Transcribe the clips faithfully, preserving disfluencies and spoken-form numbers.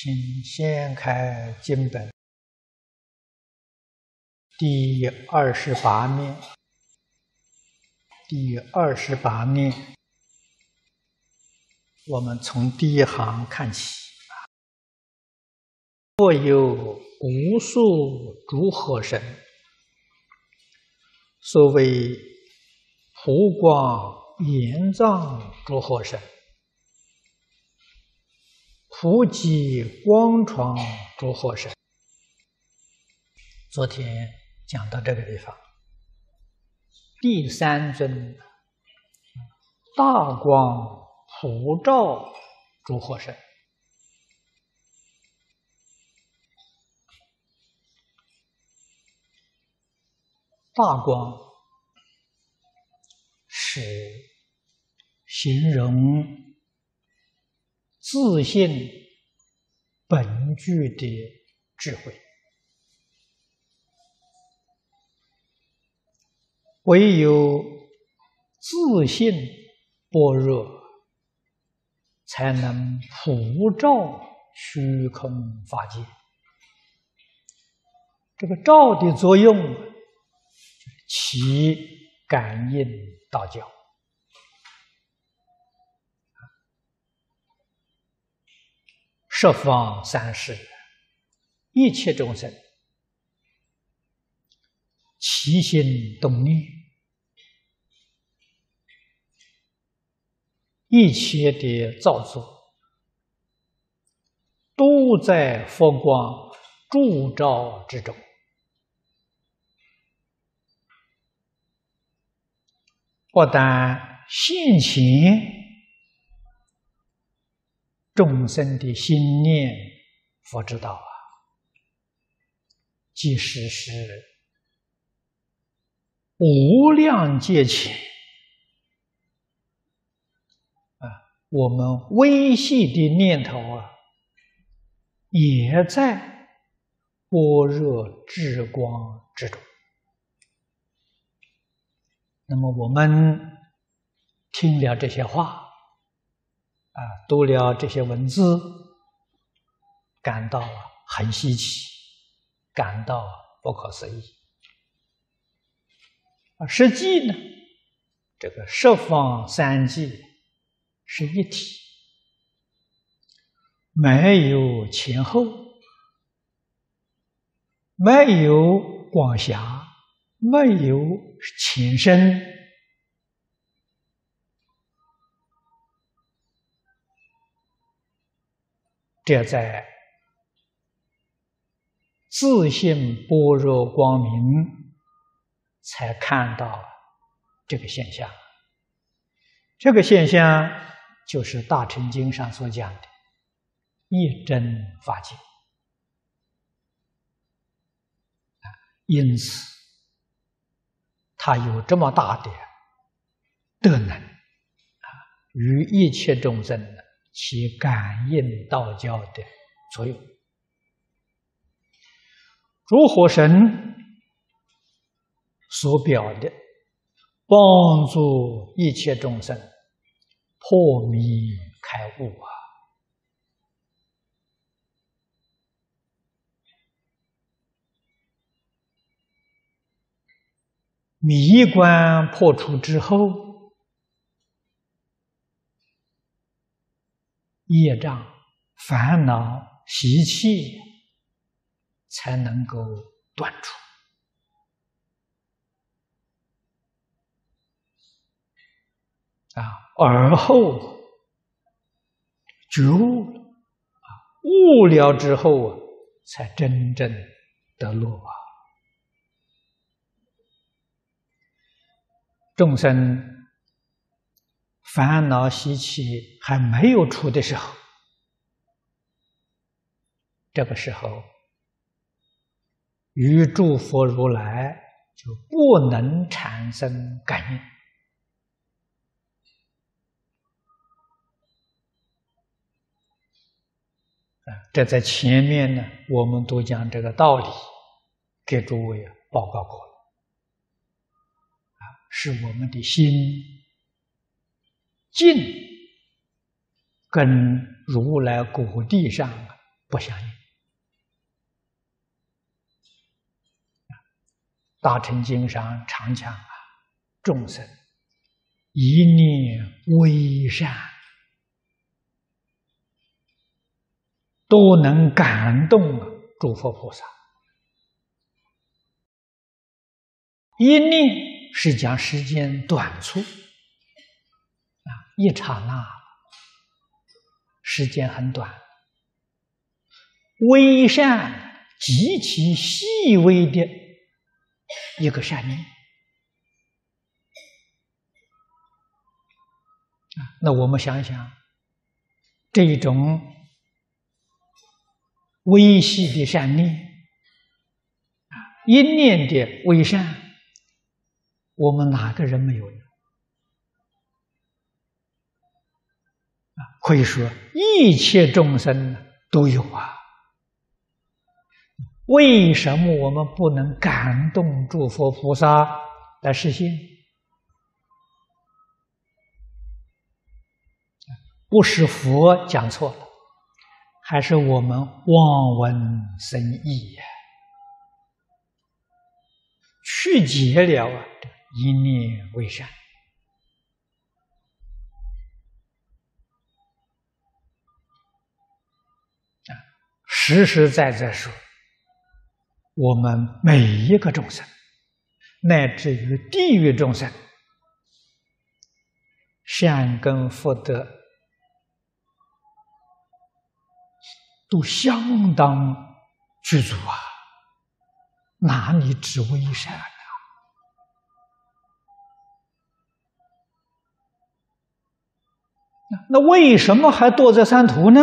请先开经本第二十八面，第二十八面，我们从第一行看起。或有无数诸河神，所谓普光眼藏诸河神，普济光幢诸河神。昨天讲到这个地方，第三尊大光普照诸河神。大光是形容自性本具的智慧，唯有自性般若，才能普照虚空法界。这个照的作用，其感应道教。十方三世一切众生，起心动念，一切的造作，都在佛光烛照之中。不但现前众生的心念佛知道啊，即使是无量劫前啊，我们微细的念头啊，也在般若智光之中。那么我们听了这些话啊，读了这些文字，感到很稀奇，感到不可思议。啊，实际呢，这个十方三界是一体，没有前后，没有广狭，没有前身，这在自性般若光明才看到这个现象。这个现象就是《大乘经》上所讲的一真法界。因此他有这么大的德能啊，与一切众生起感应道教的作用。诸河神所表的帮助一切众生破迷开悟啊，迷关破除之后，业障、烦恼、习气才能够断除。啊，而后觉悟了，啊，悟了之后啊，才真正得乐啊。众生烦恼习气还没有除的时候，这个时候与诸佛如来就不能产生感应啊。这在前面呢，我们都讲这个道理，给诸位报告过了。是我们的心境跟如来果地上不相应。大乘经上常讲啊，众生一念微善，都能感动诸佛菩萨。一念是讲时间短促啊，一刹那，时间很短。微善极其细微的一个善念啊，那我们想想，这种微细的善念啊，一念的微善，我们哪个人没有呢？啊，可以说一切众生都有啊。为什么我们不能感动诸佛菩萨来实现？不是佛讲错了，还是我们望文生义呀，曲解了啊一念为善。啊，实实在在说，我们每一个众生，乃至于地狱众生，善根福德都相当具足啊，哪里只微善啊？那为什么还堕在三途呢？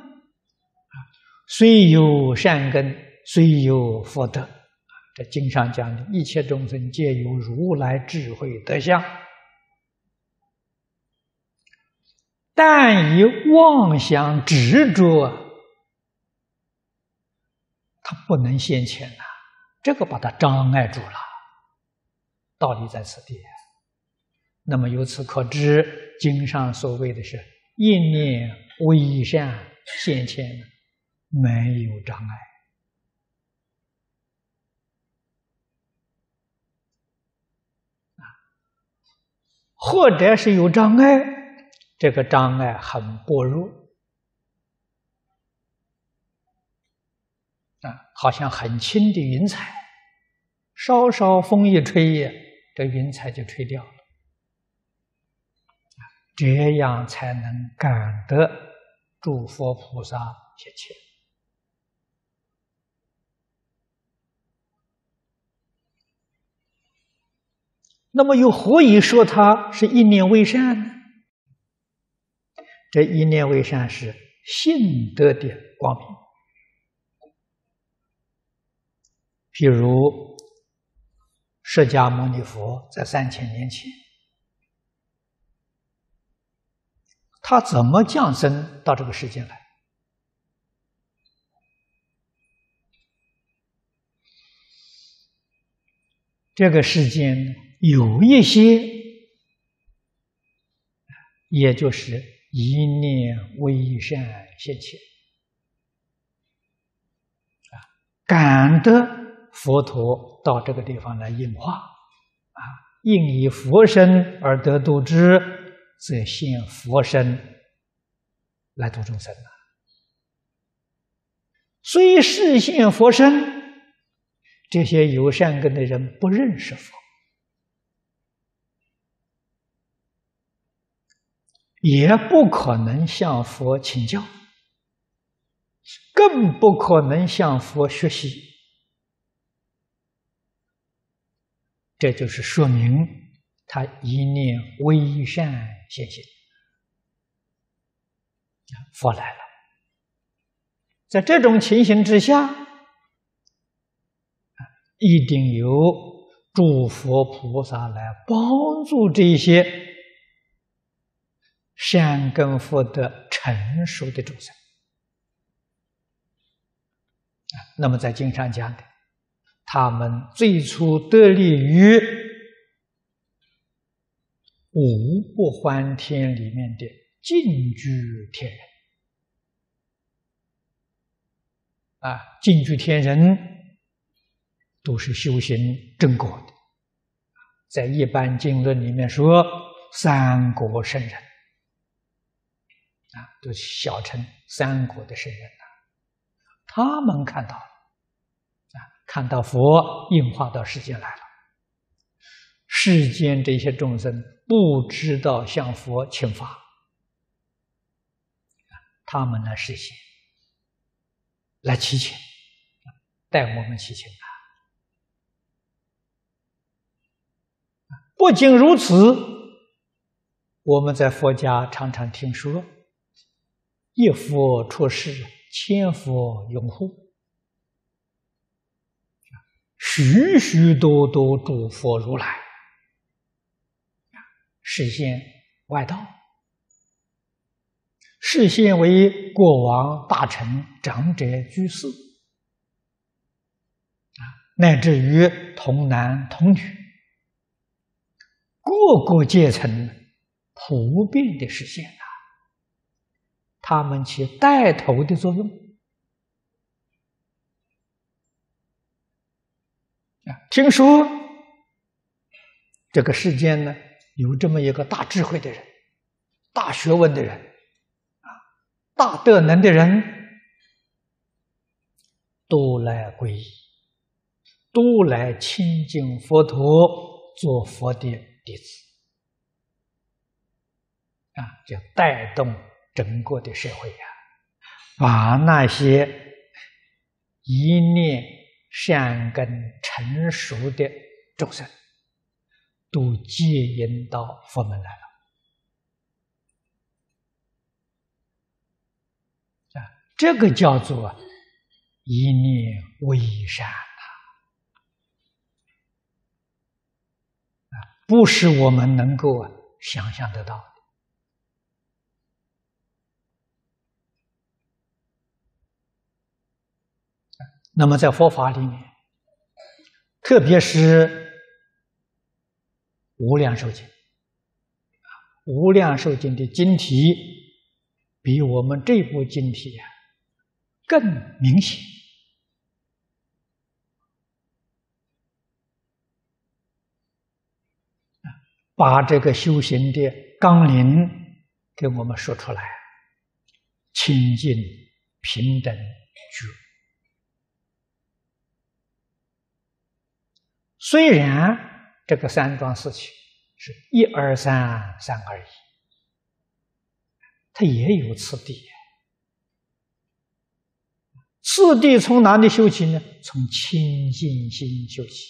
虽有善根，虽有福德，这经上讲的一切众生皆有如来智慧德相，但以妄想执着，它不能现前呐，这个把它障碍住了。道理在此地。那么由此可知，经上所谓的是一念微善现前，没有障碍。或者是有障碍，这个障碍很薄弱啊，好像很轻的云彩，稍稍风一吹，这云彩就吹掉了。这样才能感得诸佛菩萨现前。那么又何以说它是一念为善呢？这一念为善是性德的光明。譬如释迦牟尼佛在三千年前，他怎么降生到这个世界来？这个世间有一些，也就是一念微善现前，啊，感得佛陀到这个地方来应化，啊，应以佛身而得度之，则现佛身来度众生了。虽是现佛身，这些有善根的人不认识佛，也不可能向佛请教，更不可能向佛学习。这就是说明他一念微善现前，佛来了。在这种情形之下，一定有诸佛菩萨来帮助这些善根福德成熟的众生。那么在经上讲的，他们最初得利于五不还天里面的净居天人。 啊，净居天人都是修行正果的，在一般经论里面说三果圣人，啊，都小称三果的圣人呐，他们看到了，啊，看到佛应化到世间来了，世间这些众生不知道向佛请法，他们呢实现来祈请，带我们祈请啊！不仅如此，我们在佛家常常听说，一佛出世，千佛拥护，许许多多诸佛如来示现外道，示现为国王、大臣、长者、居士，啊，乃至于童男童女，各个阶层普遍的实现啊，他们起带头的作用啊。听说这个世间呢，有这么一个大智慧的人、大学问的人。大德能的人都来皈依，都来亲近佛陀，做佛的弟子，啊，就带动整个的社会呀，把那些一念善根成熟的众生，都接引到佛门来了。这个叫做一念为善啊，不是我们能够想象得到的。那么在佛法里面，特别是无量寿经，无量寿经的经题比我们这部经题啊更明显，把这个修行的纲领给我们说出来，清净平等觉。虽然这个三桩事情是一二三三二一，它也有次第。次第从哪里修起呢？从清净心修起。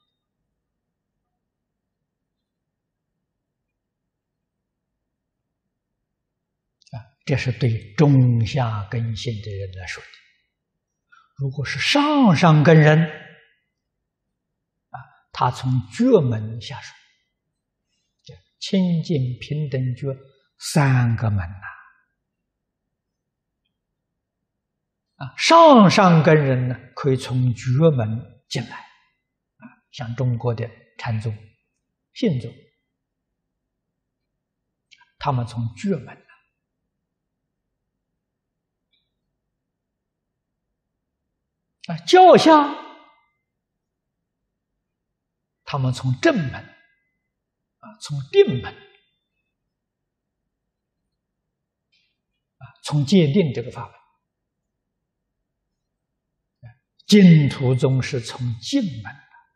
啊，这是对中下根性的人来说的。如果是上上根人，啊，他从觉门下手，清净平等觉三个门呐。啊，上上根人呢，可以从觉门进来，啊，像中国的禅宗、信宗，他们从觉门呢，啊，教下他们从正门，啊，从定门，啊，从戒定这个法门。净土宗是从净门，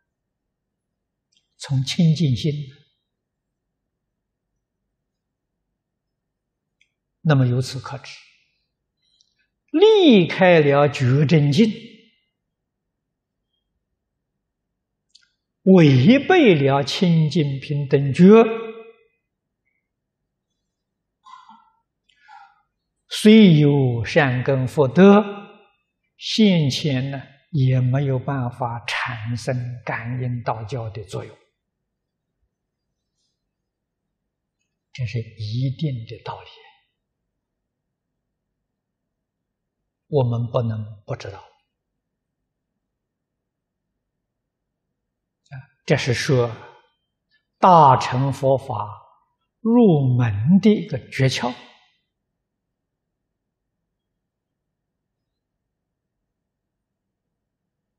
从清净心。那么由此可知，离开了觉真境，违背了清净平等觉，虽有善根福德，现前呢也没有办法产生感应道教的作用，这是一定的道理，我们不能不知道。这是说大乘佛法入门的一个诀窍。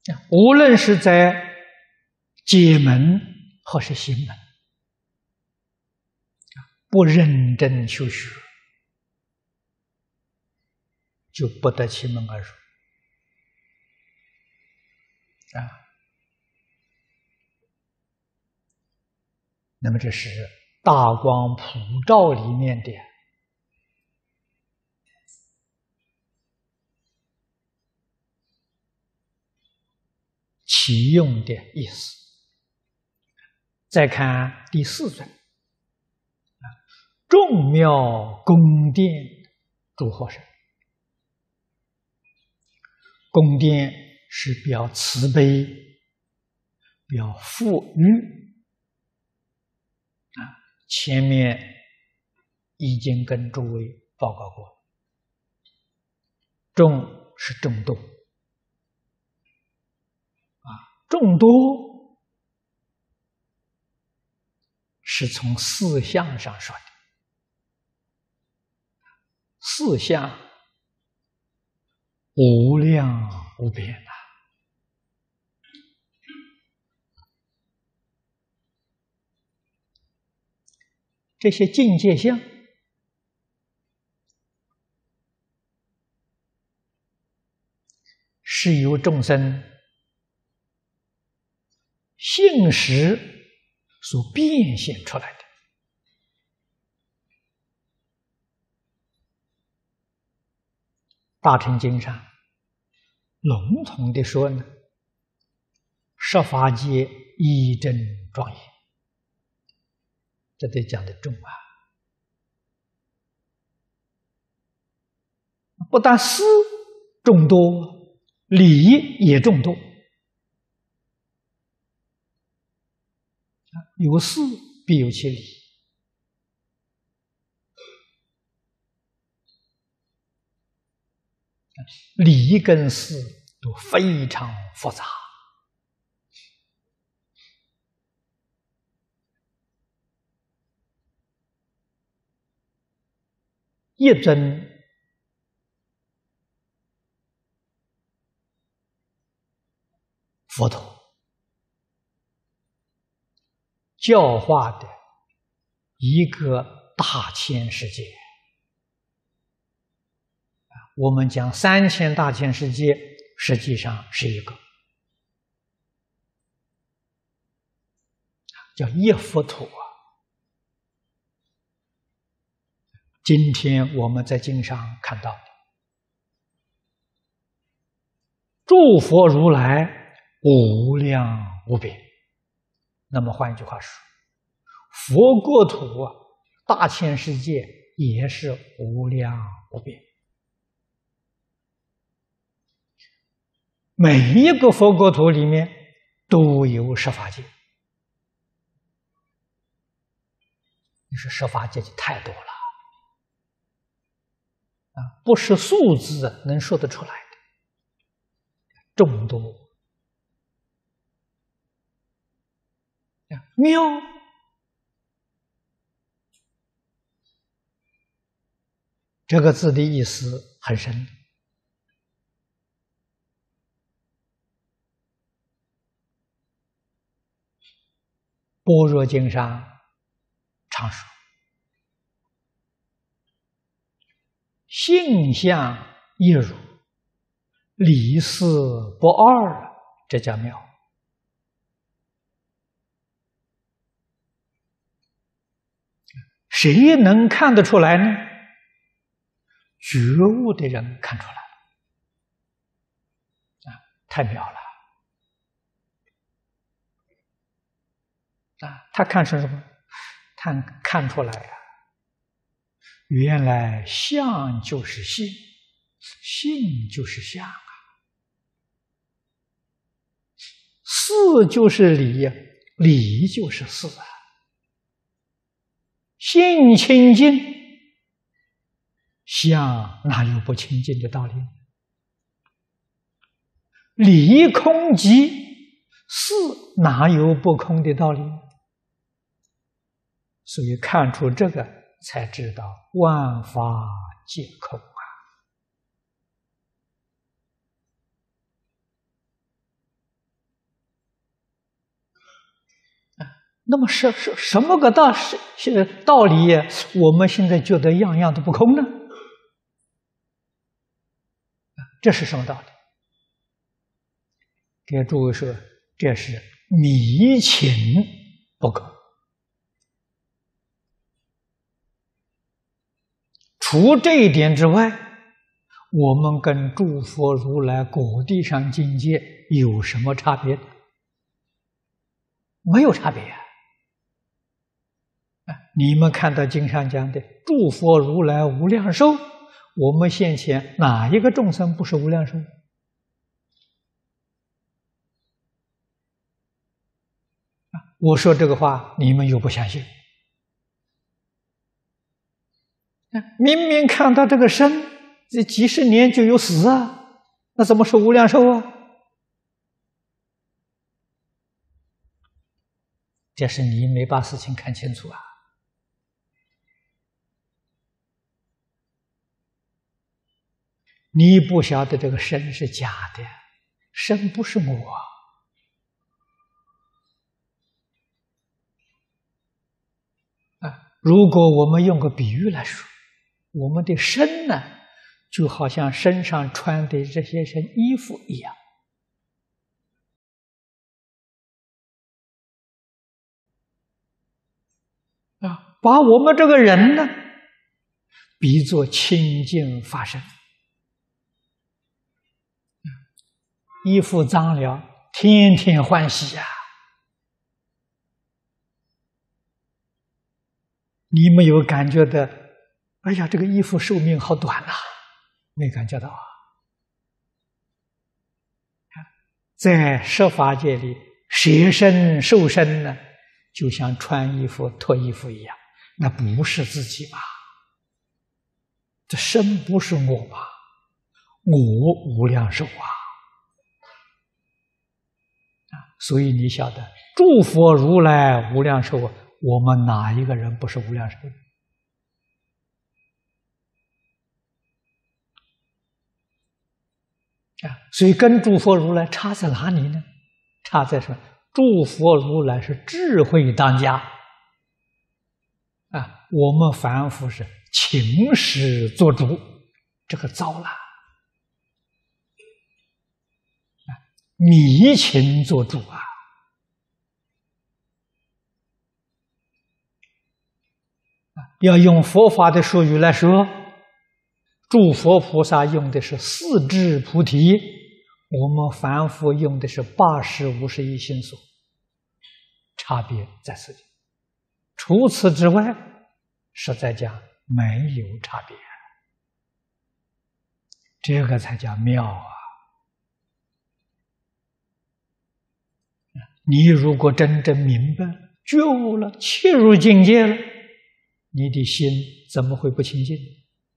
无论是在解门或是行门，不认真修学，就不得其门而入啊。那么这是大光普照里面的启用的意思。再看第四尊，众妙宫殿诸佛神。宫殿是表慈悲，表富裕啊。前面已经跟诸位报告过，众是众多啊，众多是从四相上说的，四相无量无边呐、啊。这些境界相是由众生性识所变现出来的。大乘经上笼统的说呢，十法界一真庄严，这得讲得重啊！不但思众多，理也众多。有思必有其理，理跟思都非常复杂。一尊佛陀教化的一个大千世界，我们讲三千大千世界，实际上是一个，叫一佛土啊。今天我们在经上看到的，诸佛如来无量无边。那么换一句话说，佛国土啊，大千世界也是无量无边。每一个佛国土里面都有十法界。你说十法界就太多了啊，不是数字能说得出来的，众多妙。这个字的意思很深。般若经上常说，性相一如，理事不二，这叫妙。谁能看得出来呢？觉悟的人看出来啊，太妙了啊！他看出什么？他看出来啊，原来相就是性，性就是相啊，事就是理呀，理就是事啊。性清净，相哪有不清净的道理？理空寂，事哪有不空的道理？所以看出这个，才知道万法皆空啊！ 那么什什什么个道是是道理呀？我们现在觉得样样都不空呢？这是什么道理？给诸位说，这是迷情不空。除这一点之外，我们跟诸佛如来果地上境界有什么差别？没有差别啊！你们看到经上讲的诸佛如来无量寿，我们现前哪一个众生不是无量寿？我说这个话，你们又不相信。明明看到这个生，这几十年就有死啊，那怎么说无量寿啊？这是你没把事情看清楚啊！你不晓得这个生是假的，生不是我。啊，如果我们用个比喻来说，我们的身呢，就好像身上穿的这些身衣服一样。啊，把我们这个人呢，比作清净法身。衣服脏了，天天欢喜呀！你没有感觉的，哎呀，这个衣服寿命好短呐，没感觉到啊。在设法界里，舍身受身呢，就像穿衣服脱衣服一样，那不是自己吧？这身不是我吧？我无量寿啊！所以你晓得，诸佛如来无量寿，我们哪一个人不是无量寿？啊，所以跟诸佛如来差在哪里呢？差在什么？诸佛如来是智慧当家，啊，我们凡夫是情识做主，这个糟了。迷情做主啊！要用佛法的术语来说，诸佛菩萨用的是四智菩提，我们凡夫用的是八识五十一心所，差别在此地。除此之外，实在讲没有差别，这个才叫妙啊！你如果真正明白、觉悟了、切入境界了，你的心怎么会不清净？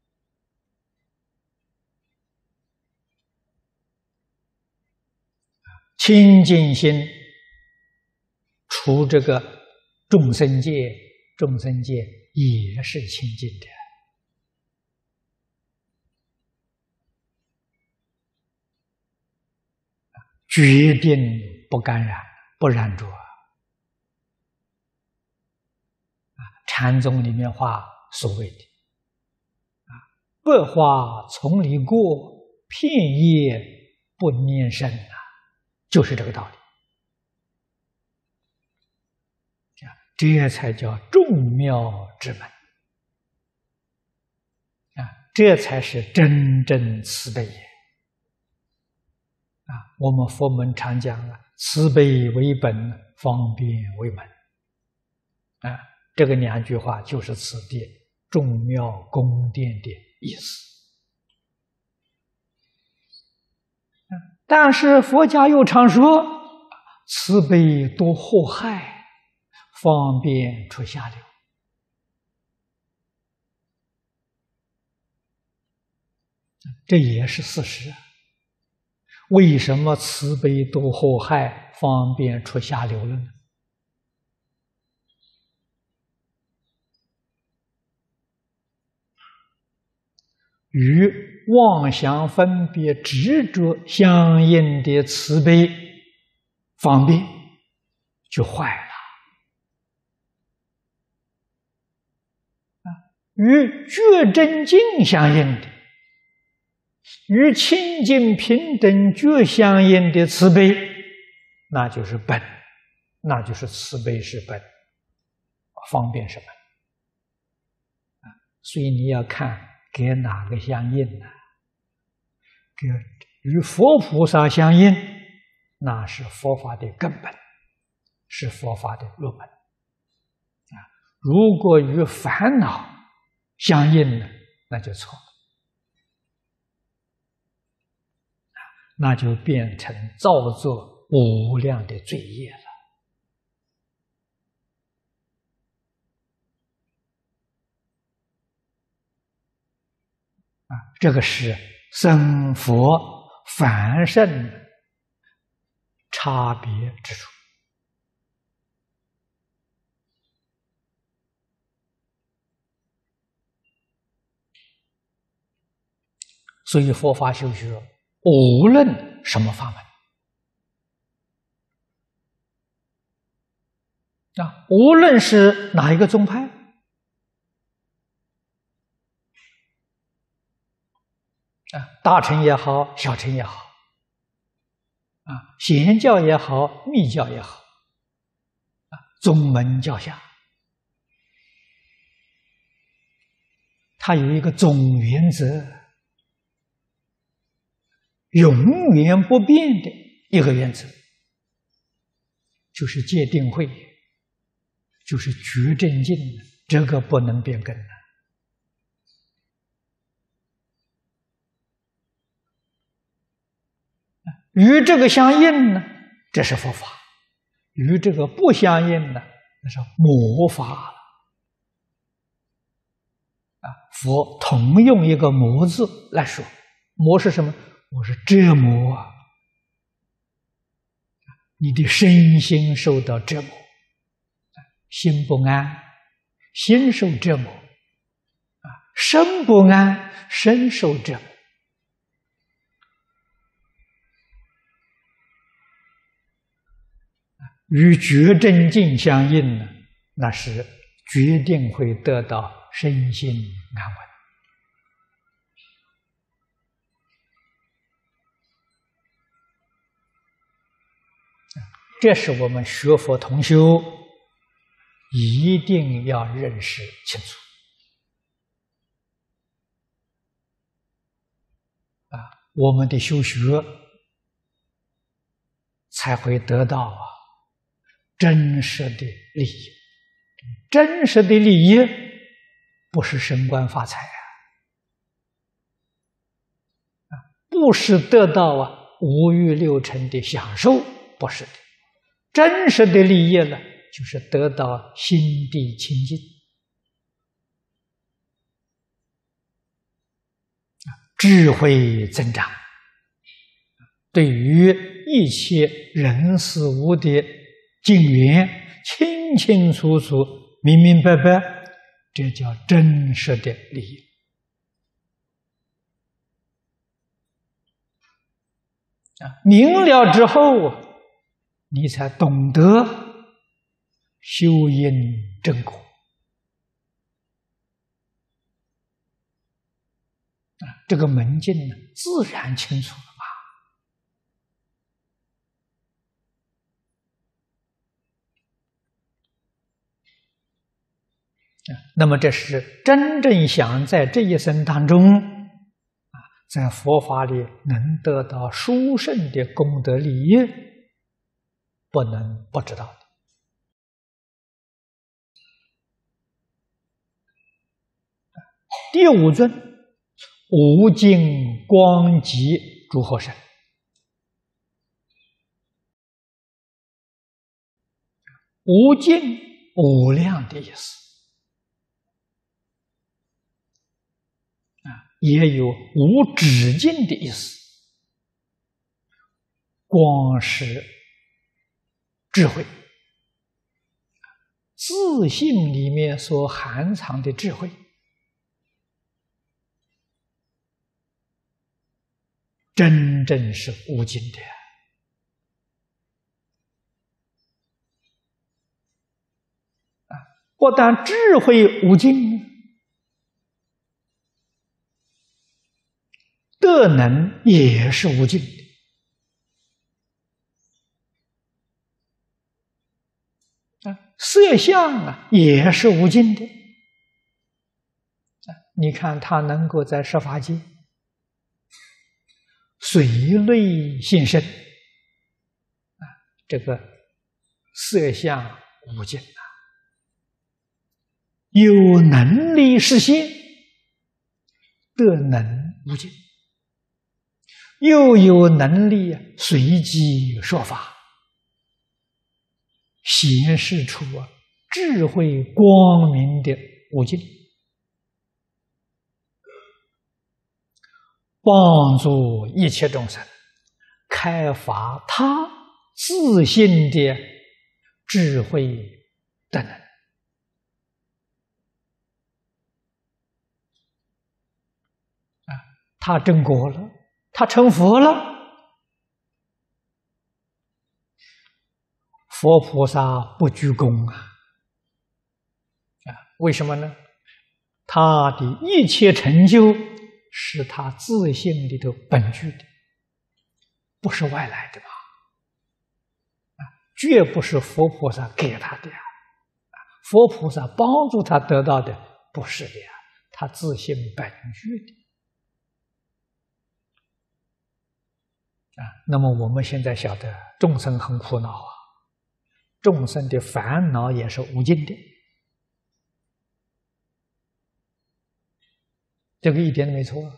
清净心除这个众生界，众生界也是清净的。决定不感染，不染着。禅宗里面话所谓的啊，百花丛里过，片叶不粘身啊，就是这个道理。这才叫众妙之门啊，这才是真正慈悲也。啊，我们佛门常讲啊，慈悲为本，方便为门。啊，这个两句话就是此地众妙宫殿的意思。但是佛家又常说，慈悲多祸害，方便出下流。这也是事实。为什么慈悲多祸害，方便出下流了呢？与妄想分别执着相应的慈悲方便就坏了。 与觉真境相应的，与清净平等觉相应的慈悲，那就是本，那就是慈悲是本，方便是本。所以你要看跟哪个相应呢？跟与佛菩萨相应，那是佛法的根本，是佛法的入门。啊，如果与烦恼相应呢，那就错了，那就变成造作无量的罪业了。啊，这个是僧佛凡圣差别之处。所以佛法修学，无论什么法门啊，无论是哪一个宗派啊，大乘也好，小乘也好，啊，显教也好，密教也好，啊，宗门教下，它有一个总原则，永远不变的一个原则，就是戒定慧，就是觉正境，这个不能变更的。与这个相应呢，这是佛法；与这个不相应呢，那是魔法了。啊，佛同用一个“魔”字来说，魔是什么？我是折磨啊，你的身心受到折磨，心不安，心受折磨；啊，身不安，身受折磨。与觉正境相应呢，那是决定会得到身心安稳。这是我们学佛同修一定要认识清楚啊，我们的修学才会得到啊真实的利益。真实的利益不是升官发财啊，不是得到啊五欲六尘的享受，不是的。真实的利益呢，就是得到心地清净，智慧增长，对于一切人事物的境缘清清楚楚、明明白白，这叫真实的利益。啊，明了之后，你才懂得修因正果。啊，这个门径呢，自然清楚了嘛。啊，那么这是真正想在这一生当中，啊，在佛法里能得到殊胜的功德利益，不能不知道的。第五尊，无尽光极诸佛身。无尽无量的意思啊，也有无止境的意思。光是智慧，自信里面所含藏的智慧，真正是无尽的。啊，不但智慧无尽， 德能也是无尽的。啊，色相啊也是无尽的。啊，你看他能够在十法界随类现身，啊，这个色相无尽啊，有能力实现，德能无尽，又有能力随机说法，显示出啊智慧光明的无尽，帮助一切众生开发他自信的智慧德能。啊，他证果了，他成佛了。佛菩萨不居功啊！啊，为什么呢？他的一切成就是他自性里头本具的，不是外来的嘛！啊，绝不是佛菩萨给他的呀！佛菩萨帮助他得到的，不是的呀，他自性本具的。啊，那么我们现在晓得，众生很苦恼啊。众生的烦恼也是无尽的，这个一点都没错。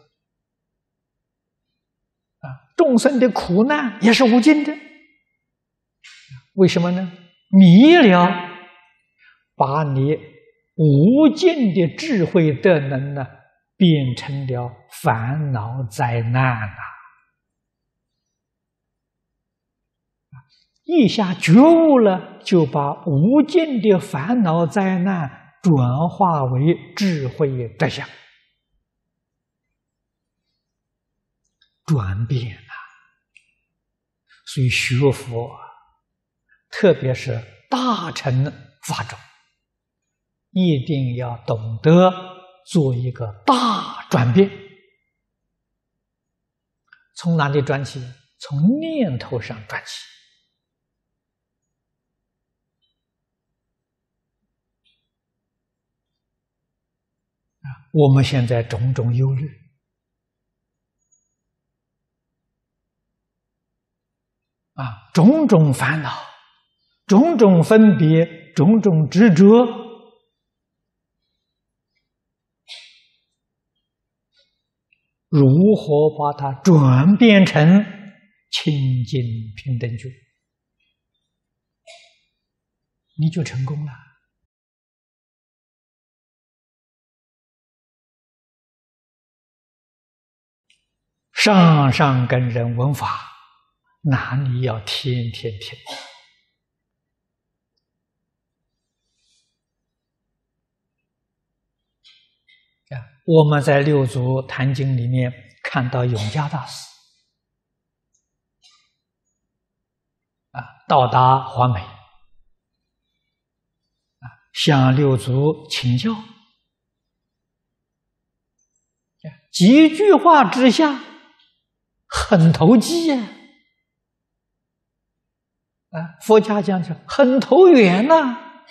啊，众生的苦难也是无尽的，为什么呢？迷了，把你无尽的智慧德能呢，变成了烦恼灾难啊！一下觉悟了，就把无尽的烦恼灾难转化为智慧德相，转变了。所以学佛，特别是大乘法种，一定要懂得做一个大转变。从哪里转起？从念头上转起。我们现在种种忧虑啊，种种烦恼，种种分别，种种执着，如何把它转变成清净平等觉，你就成功了。上上根人闻法，哪里要天天听？啊，我们在六祖坛经里面看到永嘉大师啊，到达华美啊，向六祖请教，几句话之下。很投机呀！啊，佛家讲是很投缘呐，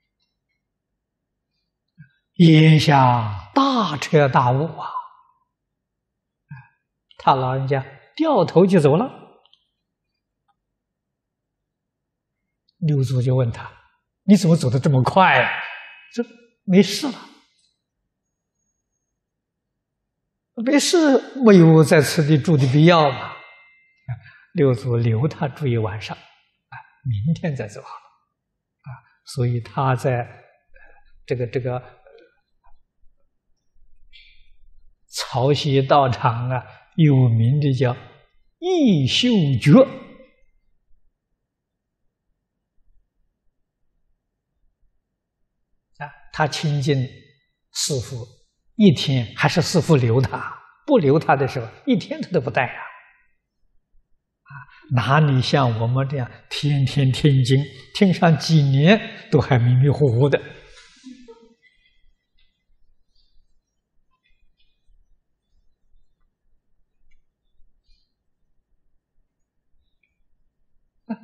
眼下大彻大悟啊！他老人家掉头就走了。六祖就问他：“你怎么走得这么快啊？”这没事了。没事，没有在此地住的必要嘛。六祖留他住一晚上，啊，明天再走好了。啊，所以他在这个这个曹溪道场啊，有名的叫一休觉。啊，他亲近师父。一天还是师父留他，不留他的时候，一天他都不带啊！啊，哪里像我们这样天天听经，听上几年都还迷迷糊糊的。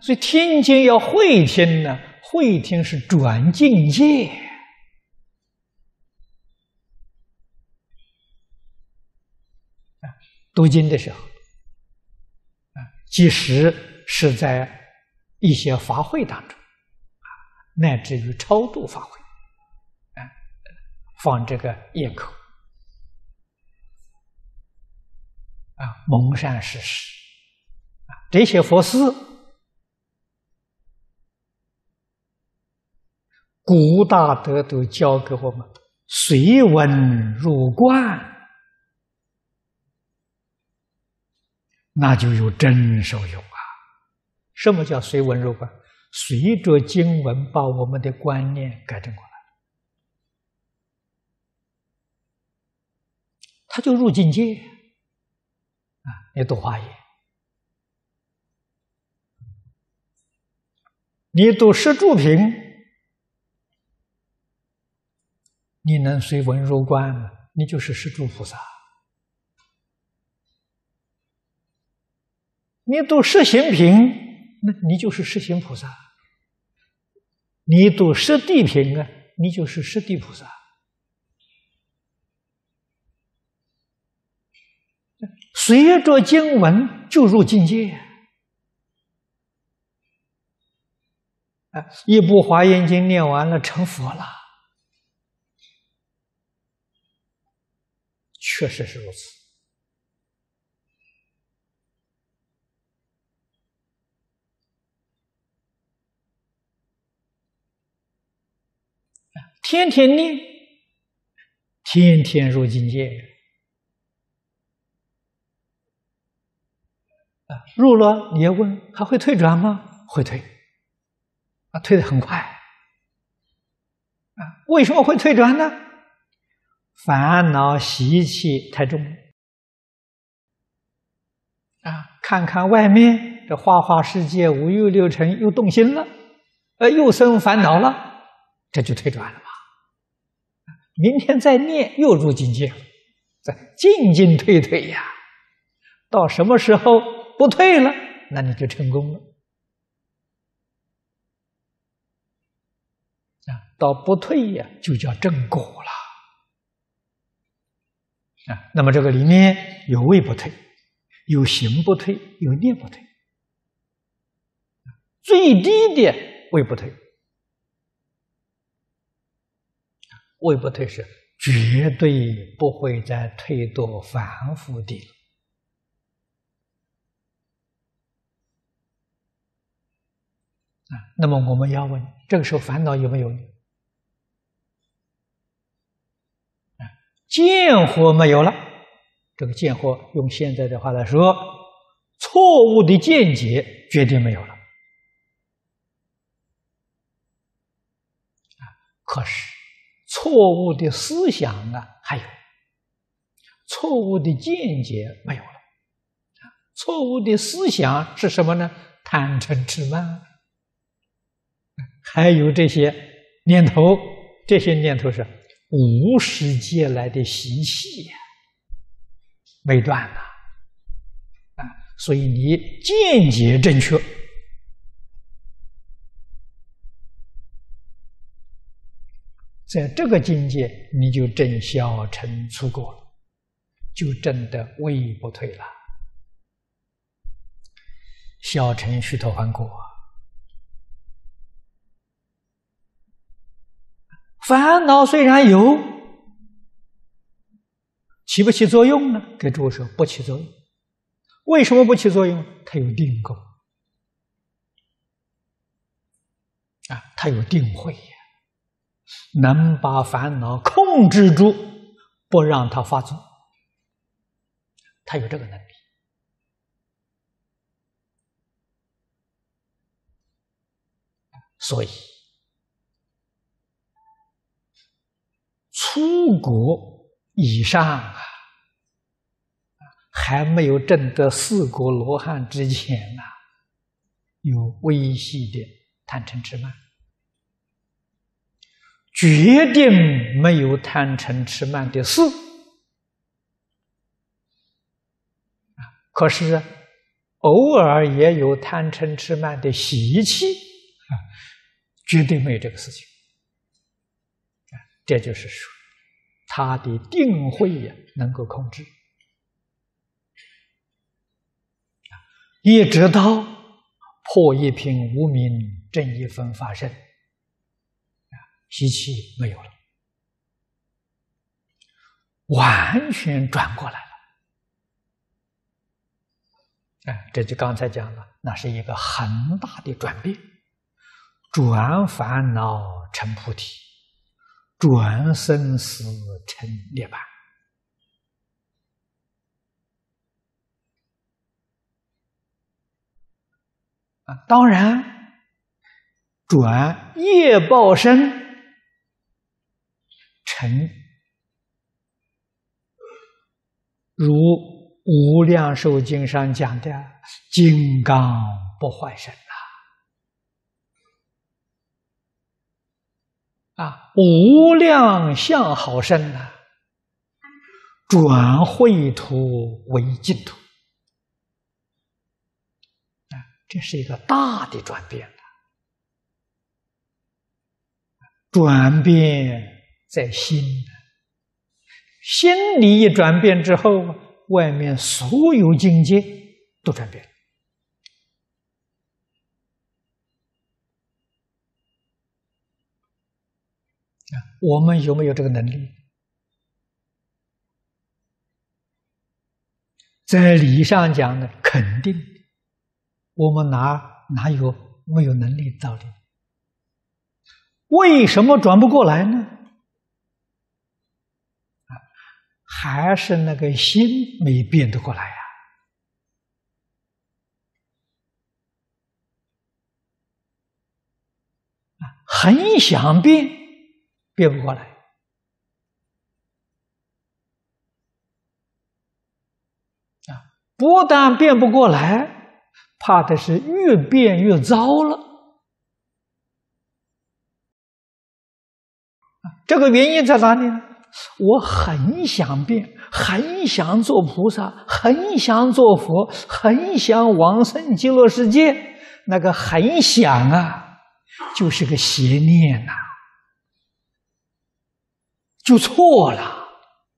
所以听经要会听呢，会听是转境界。啊，读经的时候，啊，即使是在一些法会当中，啊，乃至于超度法会，啊，放这个焰口，啊，蒙山施食，啊，这些佛事，古大德都教给我们随文入观，那就有真受用啊！什么叫随文入观？随着经文把我们的观念改正过来，他就入境界啊！你读华严，你读十住品，你能随文入观吗？你就是十住菩萨。你读十行品，那你就是十行菩萨；你读十地品啊，你就是十地菩萨。随着经文就入境界啊！一部《华严经》念完了，成佛了，确实是如此。天天念，天天入境界啊！入了，你要问还会退转吗？会退啊，退得很快啊！为什么会退转呢？烦恼习气太重啊！看看外面这花花世界，五欲六尘又动心了，呃，又生烦恼了，这就退转了。明天再念，又入境界了，再进进退退呀，到什么时候不退了，那你就成功了。啊，到不退呀，就叫正果了。啊，那么这个里面有位不退，有行不退，有念不退，最低的位不退。位不退是绝对不会再退堕凡夫地了啊！那么我们要问，这个时候烦恼有没有？啊，见惑没有了。这个见惑，用现在的话来说，错误的见解决定没有了。啊，可是错误的思想啊，还有错误的见解没有了。错误的思想是什么呢？贪嗔痴慢，还有这些念头，这些念头是无始劫来的习气呀，没断呐啊！所以你见解正确，在这个境界，你就证小乘出果了，就证得位不退了。小乘须陀洹果，烦恼虽然有，起不起作用呢？给诸位说，不起作用。为什么不起作用？它有定功啊，它有定慧呀。能把烦恼控制住，不让它发作，他有这个能力。所以，出国以上啊，还没有证得四果罗汉之前啊，有微细的贪嗔痴慢。决定没有贪嗔痴慢的事啊！可是偶尔也有贪嗔痴慢的习气啊，绝对没有这个事情啊。这就是说，他的定慧呀能够控制，一直到破一品无明正一分法身，啊，习气没有了，完全转过来了。哎，这就刚才讲了，那是一个很大的转变，转烦恼成菩提，转生死成涅槃。啊，当然，转业报身成如无量寿经上讲的金刚不坏身呐，啊，无量相好身呐，转秽土为净土。这是一个大的转变，转变在心，心里一转变之后，外面所有境界都转变。我们有没有这个能力？在理上讲呢，肯定。我们哪哪有没有能力的道理？为什么转不过来呢？还是那个心没变得过来呀！很想变，变不过来。啊，不但变不过来。怕的是越变越糟了，这个原因在哪里呢？我很想变，很想做菩萨，很想做佛，很想往生极乐世界。那个很想啊，就是个邪念呐、啊，就错了啊！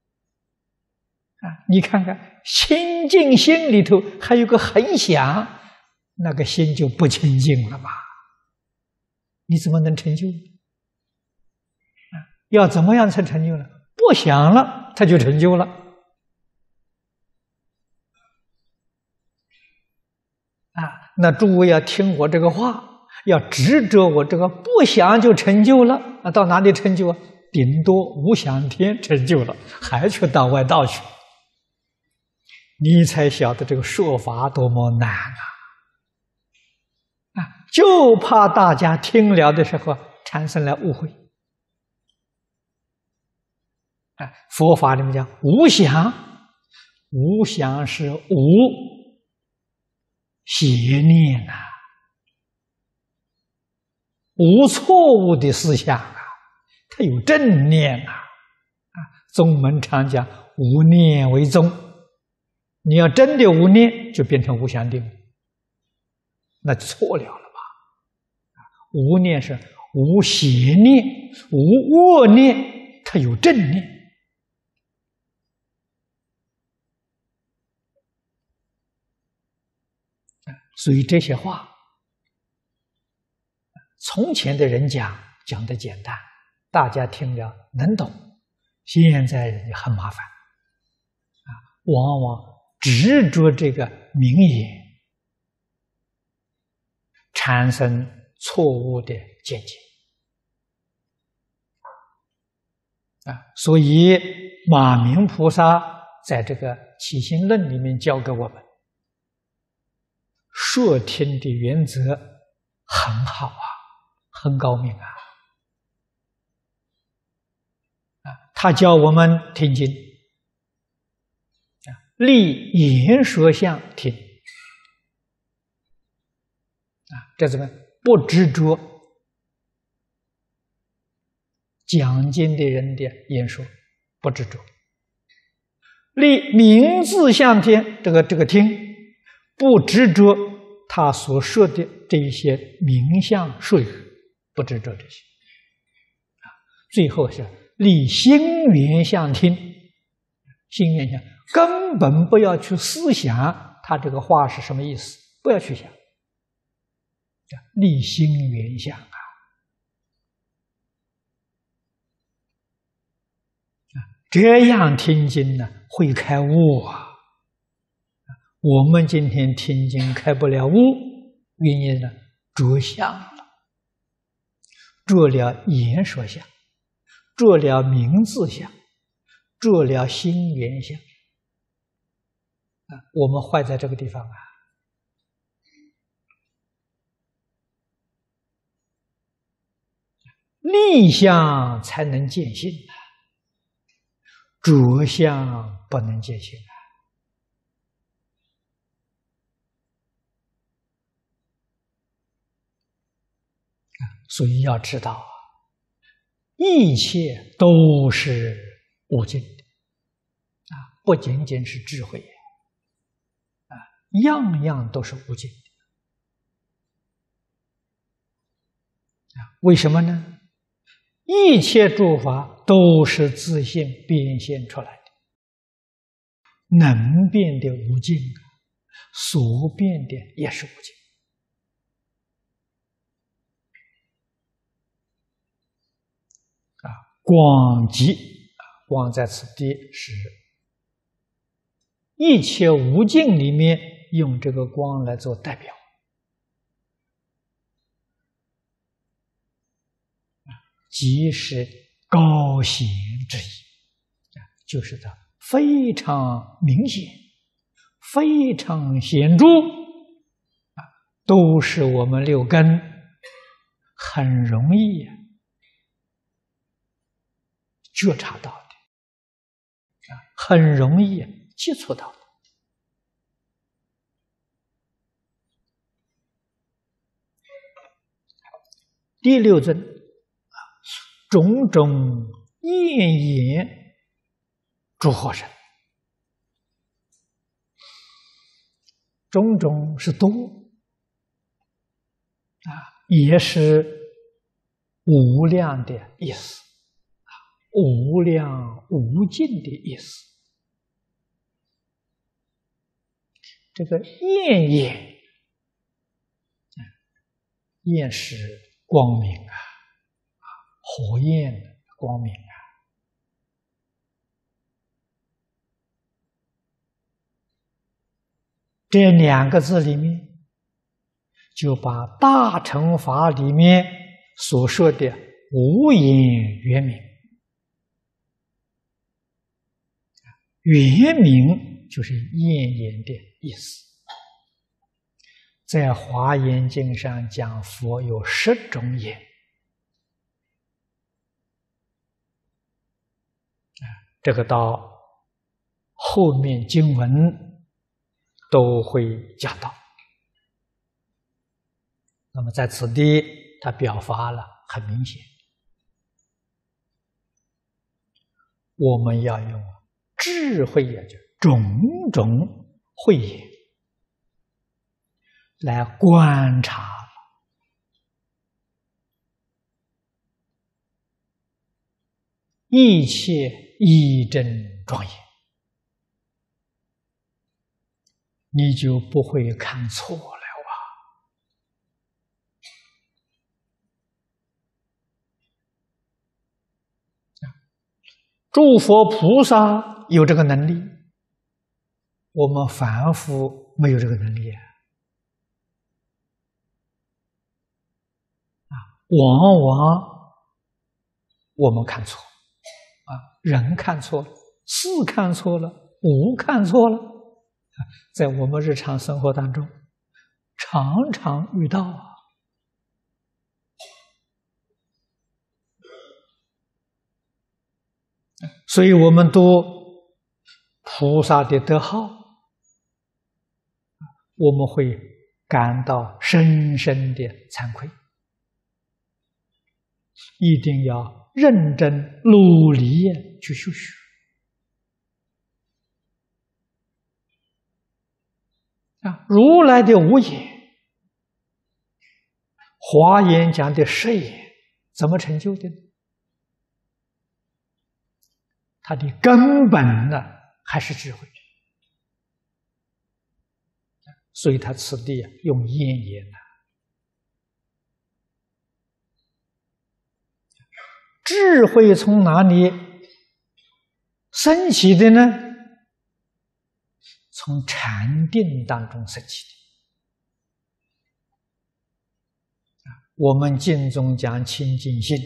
你看看，清净心里头还有个很想。那个心就不清净了嘛？你怎么能成就？要怎么样才成就呢？不想了，他就成就了。啊，那诸位要听我这个话，要执着我这个不想就成就了。啊，到哪里成就啊？顶多无想天成就了，还去到外道去。你才晓得这个说法多么难啊！就怕大家听了的时候产生了误会。啊，佛法里面讲无想，无想是无邪念呐、啊，无错误的思想啊，它有正念呐、啊。啊，宗门常讲无念为宗，你要真的无念，就变成无想定，那就错了了。无念是无邪念，无恶念，它有正念。所以这些话，从前的人讲讲的简单，大家听了能懂。现在人很麻烦，啊，往往执着这个名言，产生错误的见解啊，所以马明菩萨在这个起心论里面教给我们，说听的原则很好啊，很高明啊！啊，他教我们听经啊，立言说相听啊，这怎么？不执着讲经的人的言说，不执着。立名字相听，这个这个听， 不执着他所说的这一些名相术语，不执着这些。啊，最后是立心缘相听，心缘相根本不要去思想他这个话是什么意思，不要去想，立心缘相啊。这样听经呢，会开悟啊。我们今天听经开不了悟，原因呢，着相了，着了言说相，着了名字相，着了心缘相啊。我们坏在这个地方啊。立相才能见性啊，着相不能见性啊。所以要知道，一切都是无尽的啊，不仅仅是智慧啊，样样都是无尽的啊。为什么呢？一切诸法都是自性变现出来的，能变的无尽，所变的也是无尽。啊，光即光在此地是一切无尽里面用这个光来做代表。即是高显之意，就是它非常明显、非常显著，啊，都是我们六根很容易觉察到的，啊，很容易接触到的。第六尊。种种厌言诸惑生，种种是多啊，也是无量的意思啊，无量无尽的意思。这个厌言，厌是光明啊。火焰光明啊，这两个字里面，就把大乘法里面所说的无言圆明，圆明就是厌言的意思。在《华严经》上讲，佛有十种言。这个到后面经文都会讲到。那么在此地，他表发了很明显，我们要用智慧呀，就种种慧眼来观察一切义正庄严，你就不会看错了啊！诸佛菩萨有这个能力，我们凡夫没有这个能力啊！啊，往往我们看错。啊，人看错了，事看错了，物看错了，在我们日常生活当中，常常遇到啊。所以我们读菩萨的德号，我们会感到深深的惭愧，一定要认真努力去修学啊，如来的无也，华严讲的实也，怎么成就的呢？它的根本呢，还是智慧。所以他此地用焰言呢。智慧从哪里升起的呢？从禅定当中升起的。我们经中讲清净心，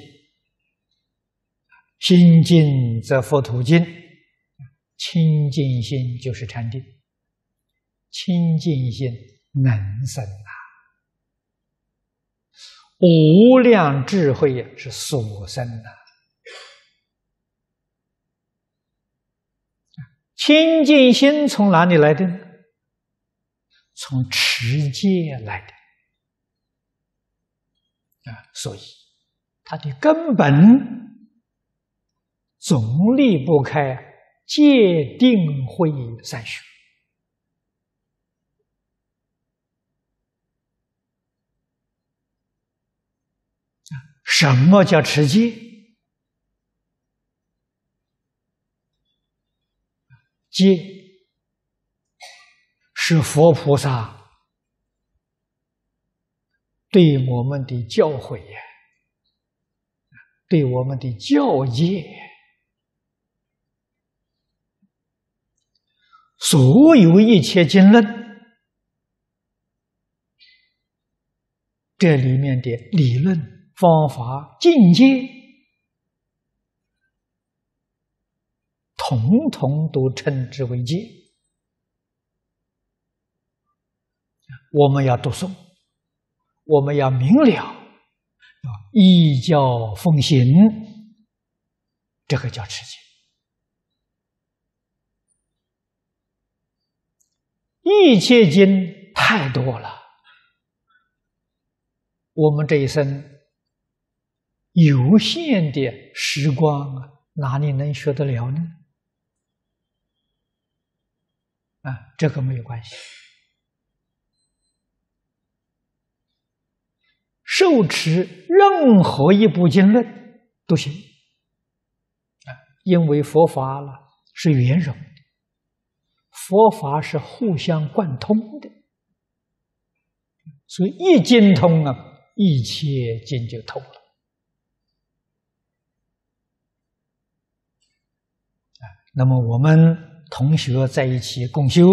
心净则佛土净，清净心就是禅定，清净心能生啊！无量智慧也是所生的。清净心从哪里来的呢？从持戒来的啊！所以它的根本总离不开戒定慧三学。什么叫持戒？戒是佛菩萨对我们的教诲呀，对我们的教诫。所有一切经论，这里面的理论、方法、境界，统统都称之为戒。我们要读诵，我们要明了，依教奉行，这个叫持戒。一切经太多了，我们这一生有限的时光啊，哪里能学得了呢？啊，这个没有关系。受持任何一部经论都行啊，因为佛法了是圆融的，佛法是互相贯通的，所以一经通啊，一切经就通了。啊，那么我们同学在一起共修。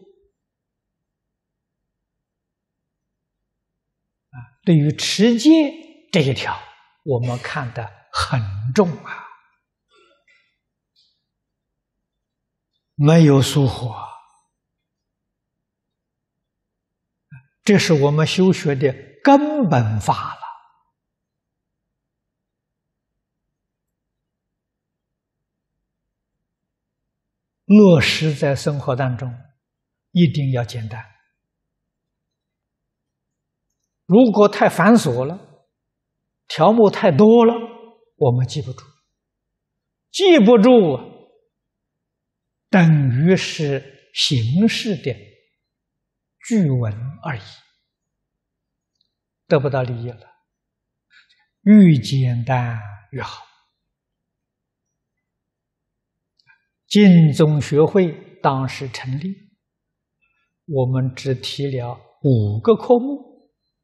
对于持戒这一条，我们看得很重啊，没有疏忽，这是我们修学的根本法了。落实在生活当中，一定要简单。如果太繁琐了，条目太多了，我们记不住，记不住等于是形式的句文而已，得不到利益了。越简单越好。净宗学会当时成立，我们只提了五个科目。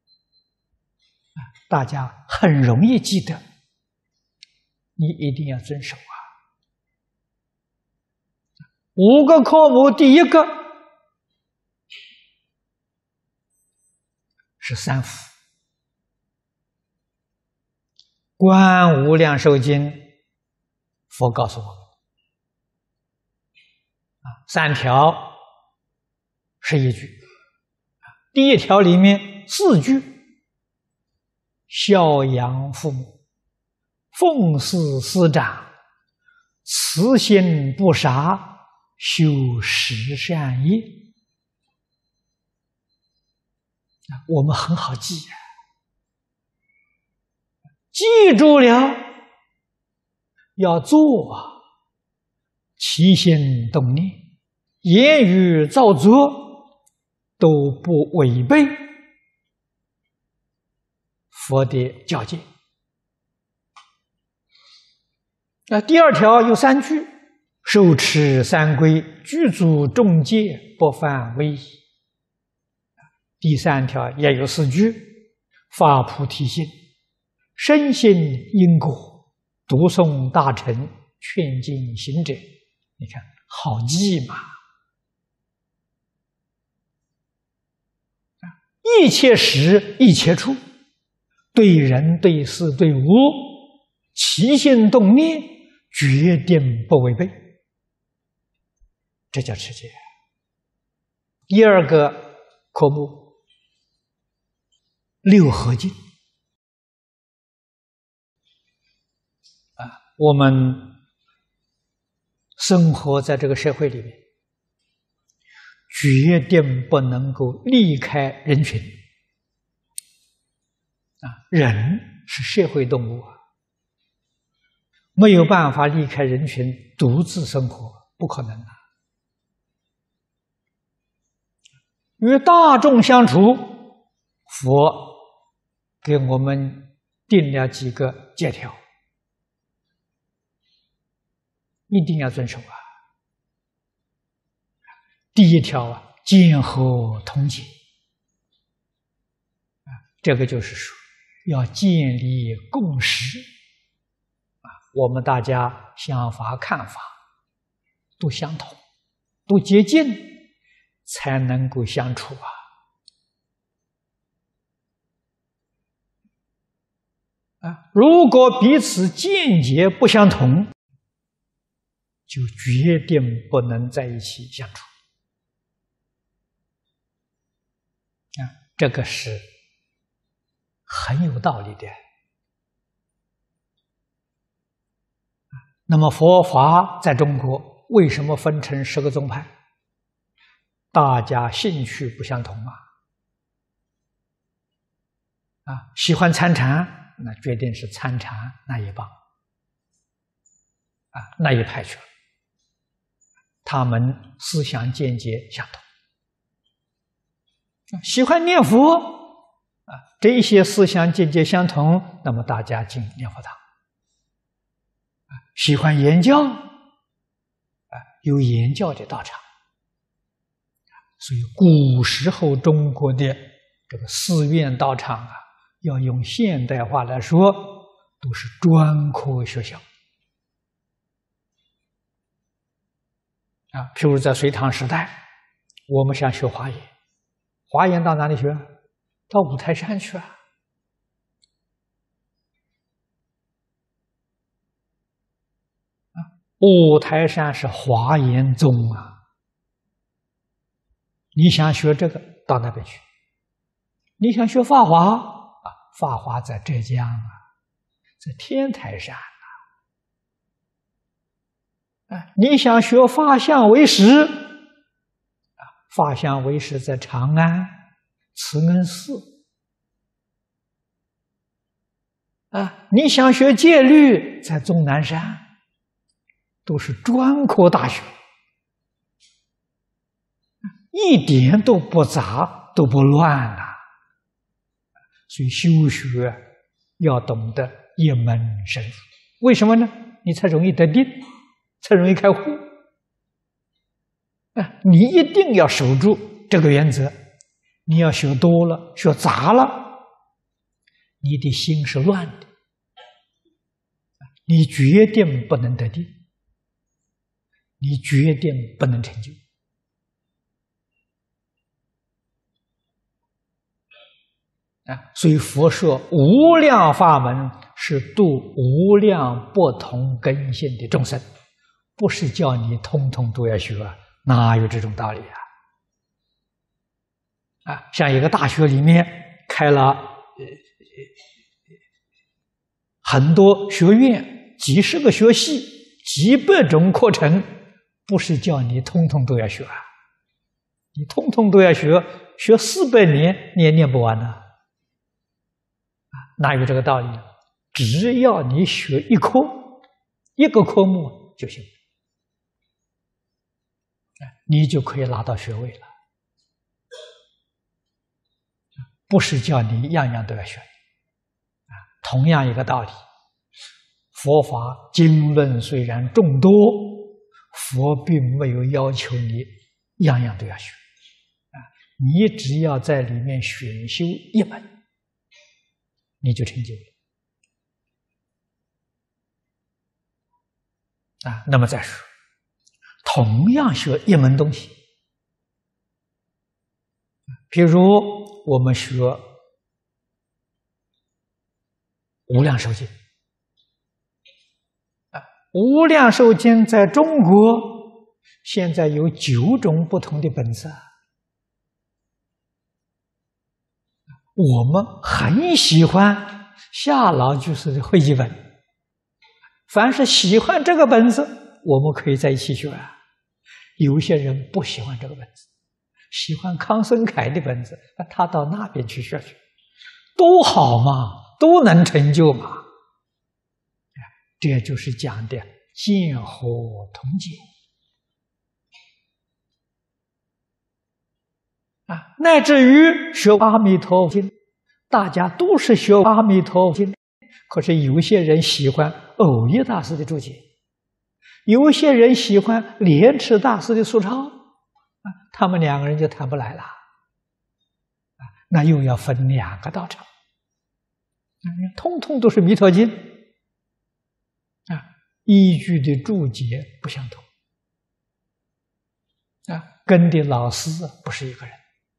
大家很容易记得，你一定要遵守啊！五个科目，第一个是三福，《观无量寿经》，佛告诉我们，啊，三条是一句，第一条里面四句。孝养父母，奉事师长，慈心不杀，修十善业。我们很好记啊，记住了要做啊，起心动念，言语造作， 都不违背佛的教诫。那第二条有三句：受持三规，具足众戒，不犯威仪。第三条也有四句：发菩提心，深信因果，读诵大乘，劝进行者。你看，好记嘛！一切时，一切处，对人、对事、对物，起心动念，决定不违背，这叫持戒。第二个科目，六合敬啊，我们生活在这个社会里面，决定不能够离开人群啊！人是社会动物啊，没有办法离开人群独自生活，不可能啊！与大众相处，佛给我们定了几个戒条，一定要遵守啊！第一条啊，见和同解啊，这个就是说要建立共识啊，我们大家想法看法都相同，都接近，才能够相处啊。啊，如果彼此见解不相同，就决定不能在一起相处。啊，这个是很有道理的。那么佛法在中国为什么分成十个宗派？大家兴趣不相同啊！啊，喜欢参禅，那决定是参禅那一帮啊，那一派去了。他们思想见解相同。喜欢念佛啊，这些思想见解相同，那么大家进念佛堂。啊，喜欢言教啊，有言教的道场。所以古时候中国的这个寺院道场啊，要用现代化来说，都是专科学校啊。譬如在隋唐时代，我们想学华严，华严到哪里学？到五台山去啊！啊，五台山是华严宗啊。你想学这个，到那边去；你想学法华啊，法华在浙江啊，在天台山啊。啊，你想学法相为实啊，法相为实在长安慈恩寺啊。你想学戒律，在终南山，都是专科大学。一点都不杂，都不乱啊！所以修学要懂得一门深入，为什么呢？你才容易得定，才容易开悟啊！你一定要守住这个原则。你要学多了，学杂了，你的心是乱的，你决定不能得定，你决定不能成就。啊，所以佛说无量法门是度无量不同根性的众生，不是叫你通通都要学啊，哪有这种道理啊？啊，像一个大学里面开了呃很多学院，几十个学系，几百种课程，不是叫你通通都要学啊，你通通都要学，学四百年你也念不完呢。哪有这个道理？只要你学一科，一个科目就行，你就可以拿到学位了。 不是叫你样样都要学啊。同样一个道理，佛法经论虽然众多，佛并没有要求你样样都要学啊。你只要在里面选修一门，你就成就了啊。那么再说，同样学一门东西，比如我们学无量寿经啊，无量寿经在中国现在有九种不同的本子，我们很喜欢夏老居士的汇集本，凡是喜欢这个本子，我们可以在一起学啊。有些人不喜欢这个本子，喜欢康生凯的本子，他到那边去学学，都好嘛，都能成就嘛。这就是讲的见合同解啊。乃至于学阿弥陀经，大家都是学阿弥陀经，可是有些人喜欢藕益大师的注解，有些人喜欢莲池大师的疏钞啊，他们两个人就谈不来了啊，那又要分两个道场，通通都是弥陀经啊，依据的注解不相同啊，跟的老师不是一个人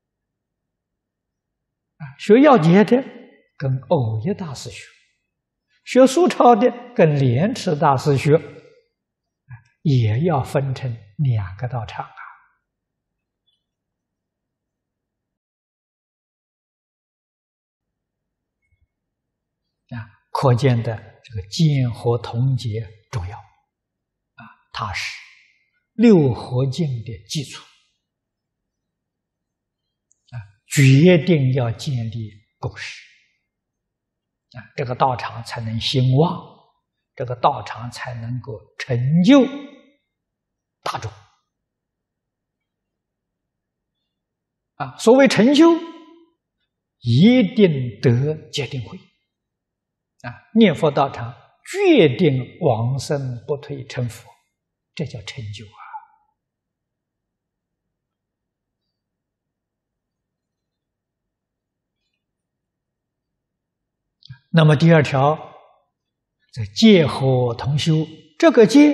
啊，学要解的跟藕益大师学，学疏钞的跟莲池大师学，也要分成两个道场啊！啊，可见的这个见合同解重要啊，它是六合经的基础啊，决定要建立共识啊，这个道场才能兴旺，这个道场才能够成就大众啊。所谓成就，一定得戒定慧啊，念佛道场决定往生不退成佛，这叫成就啊。那么第二条，这戒合同修，这个戒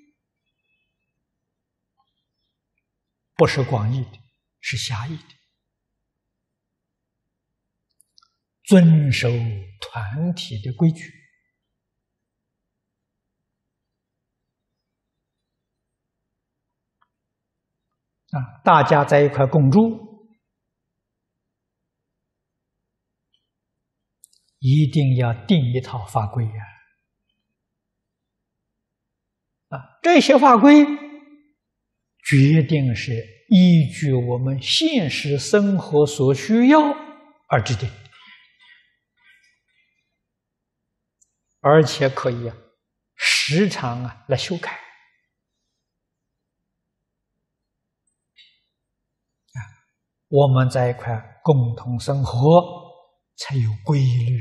不是广义的，是狭义的，遵守团体的规矩啊，大家在一块共住，一定要定一套法规呀！啊，这些法规决定是依据我们现实生活所需要而制定，而且可以啊时常啊来修改啊，我们在一块共同生活才有规律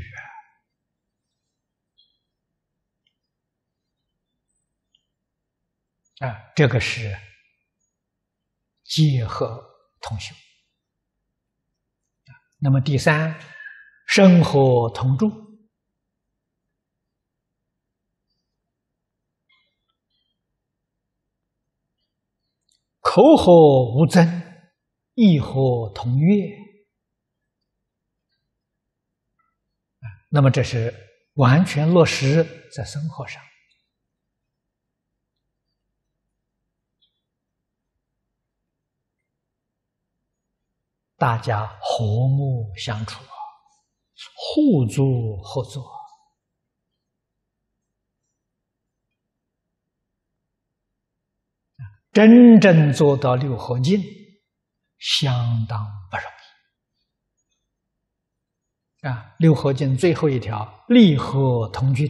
啊！啊，这个是戒合同修。那么第三，生活同住，口合无争，意合同悦。那么这是完全落实在生活上。大家和睦相处，互助合作，真正做到六合敬，相当不容易啊！六合敬最后一条，利合同均。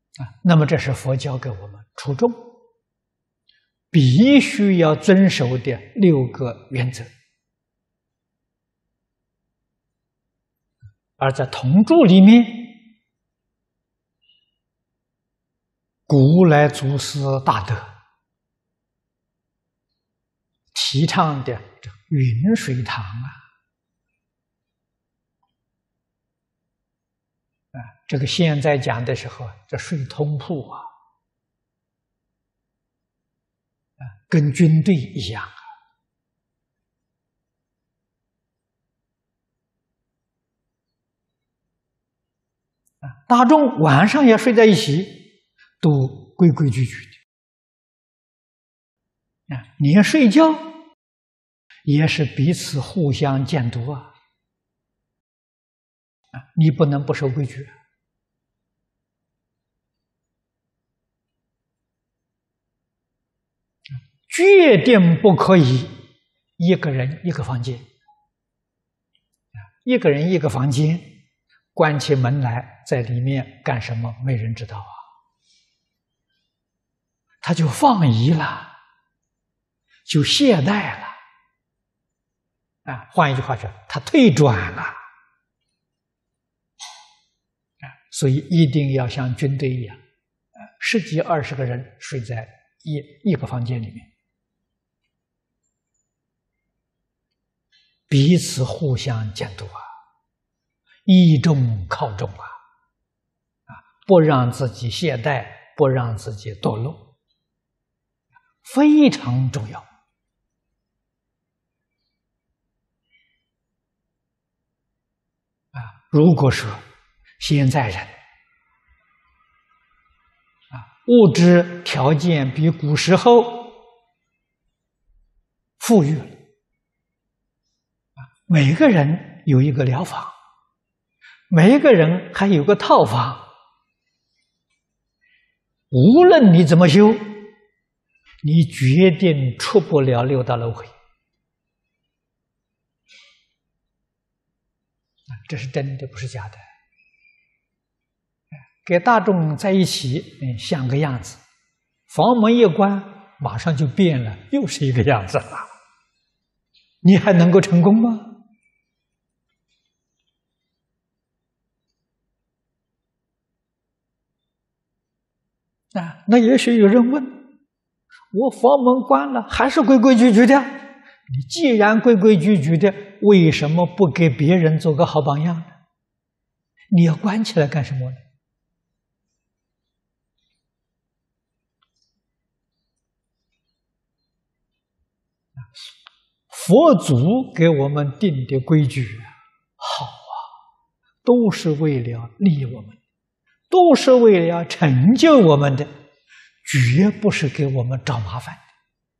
啊，那么这是佛教给我们初衷，必须要遵守的六个原则。而在同住里面，古来祖师大德提倡的这云水塘啊，啊，这个现在讲的时候，这水通铺啊，啊，跟军队一样啊，啊，大众晚上要睡在一起，都规规矩矩的，啊，连睡觉也是彼此互相监督啊，啊，你不能不守规矩。决定不可以一个人一个房间，一个人一个房间，关起门来在里面干什么，没人知道啊，他就放逸了，就懈怠了，啊，换一句话说，他退转了，啊，所以一定要像军队一样，啊，十几二十个人睡在一一个房间里面。彼此互相监督啊，依重靠重啊，啊，不让自己懈怠，不让自己堕落，非常重要。啊，如果说现在人啊，物质条件比古时候富裕了。每个人有一个疗房，每一个人还有个套房。无论你怎么修，你决定出不了六道轮回。这是真的，不是假的。给大众在一起，嗯，像个样子，房门一关，马上就变了，又是一个样子了。你还能够成功吗？啊，那也许有人问，我房门关了，还是规规矩矩的。你既然规规矩矩的，为什么不给别人做个好榜样呢？你要关起来干什么呢？佛祖给我们定的规矩好啊，都是为了利我们，都是为了成就我们的，绝不是给我们找麻烦的。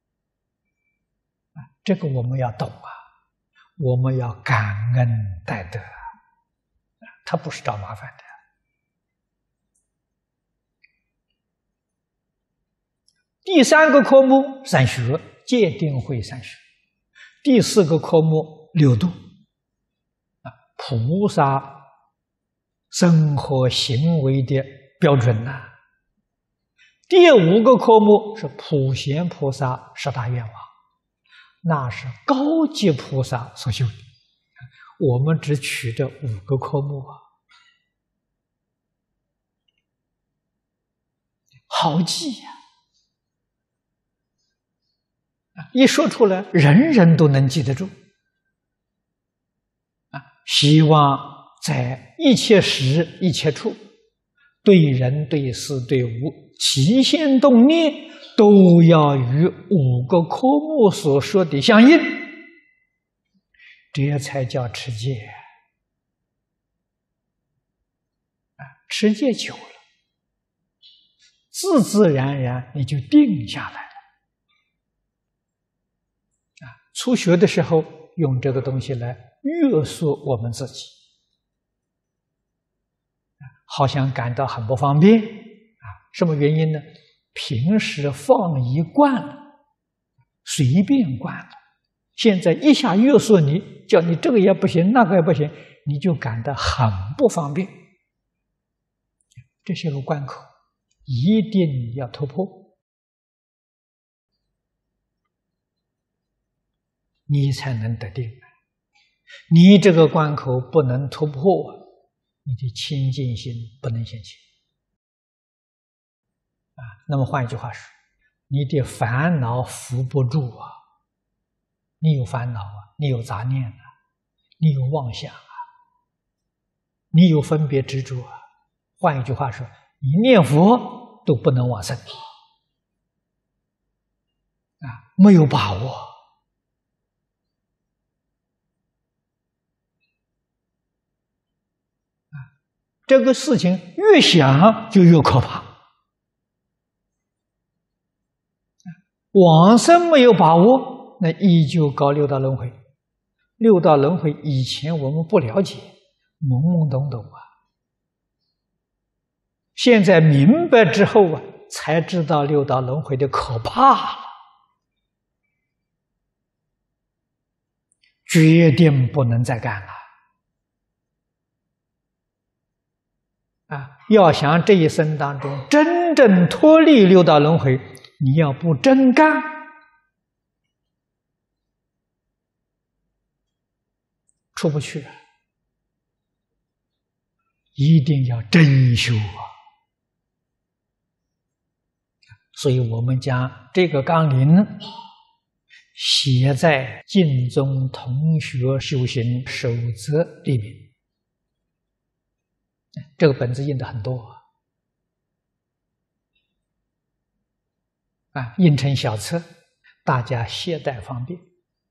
这个我们要懂啊，我们要感恩戴德，他不是找麻烦的。第三个科目三学，戒定慧三学。第四个科目六度，啊，菩萨生活行为的标准呐、啊。第五个科目是普贤菩萨十大愿望，那是高级菩萨所修的。我们只取这五个科目啊，好记呀、啊！一说出来，人人都能记得住。啊，希望在一切时一切处，对人对事对物起心动念，都要与五个科目所说的相应，这才叫持戒。啊，持戒久了，自自然然你就定下来了。啊，初学的时候用这个东西来约束我们自己，好像感到很不方便啊。什么原因呢？平时放逸惯了，随便惯了，现在一下约束你，叫你这个也不行，那个也不行，你就感到很不方便。这是个关口一定要突破，你才能得定。你这个关口不能突破，你的清净心不能现前。啊，那么换一句话说，你的烦恼扶不住啊！你有烦恼啊，你有杂念啊，你有妄想啊，你有分别执着啊。换一句话说，你念佛都不能往生啊，没有把握啊。这个事情越想就越可怕。往生没有把握，那依旧搞六道轮回。六道轮回以前我们不了解，懵懵懂懂啊。现在明白之后啊，才知道六道轮回的可怕了，决定不能再干了。啊，要想这一生当中真正脱离六道轮回，你要不真干，出不去，一定要真修啊！所以我们将这个纲领写在《净宗同学修行守则》里面。这个本子印的很多啊，印成小册，大家携带方便。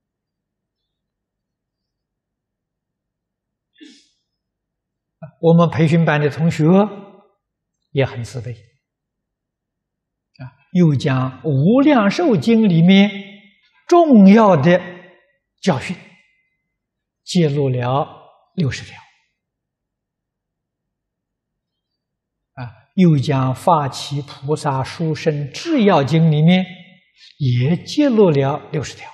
我们培训班的同学也很慈悲啊，又将《无量寿经》里面重要的教训揭露了六十条啊，又将《发起菩萨殊胜智要经》里面也揭露了六十条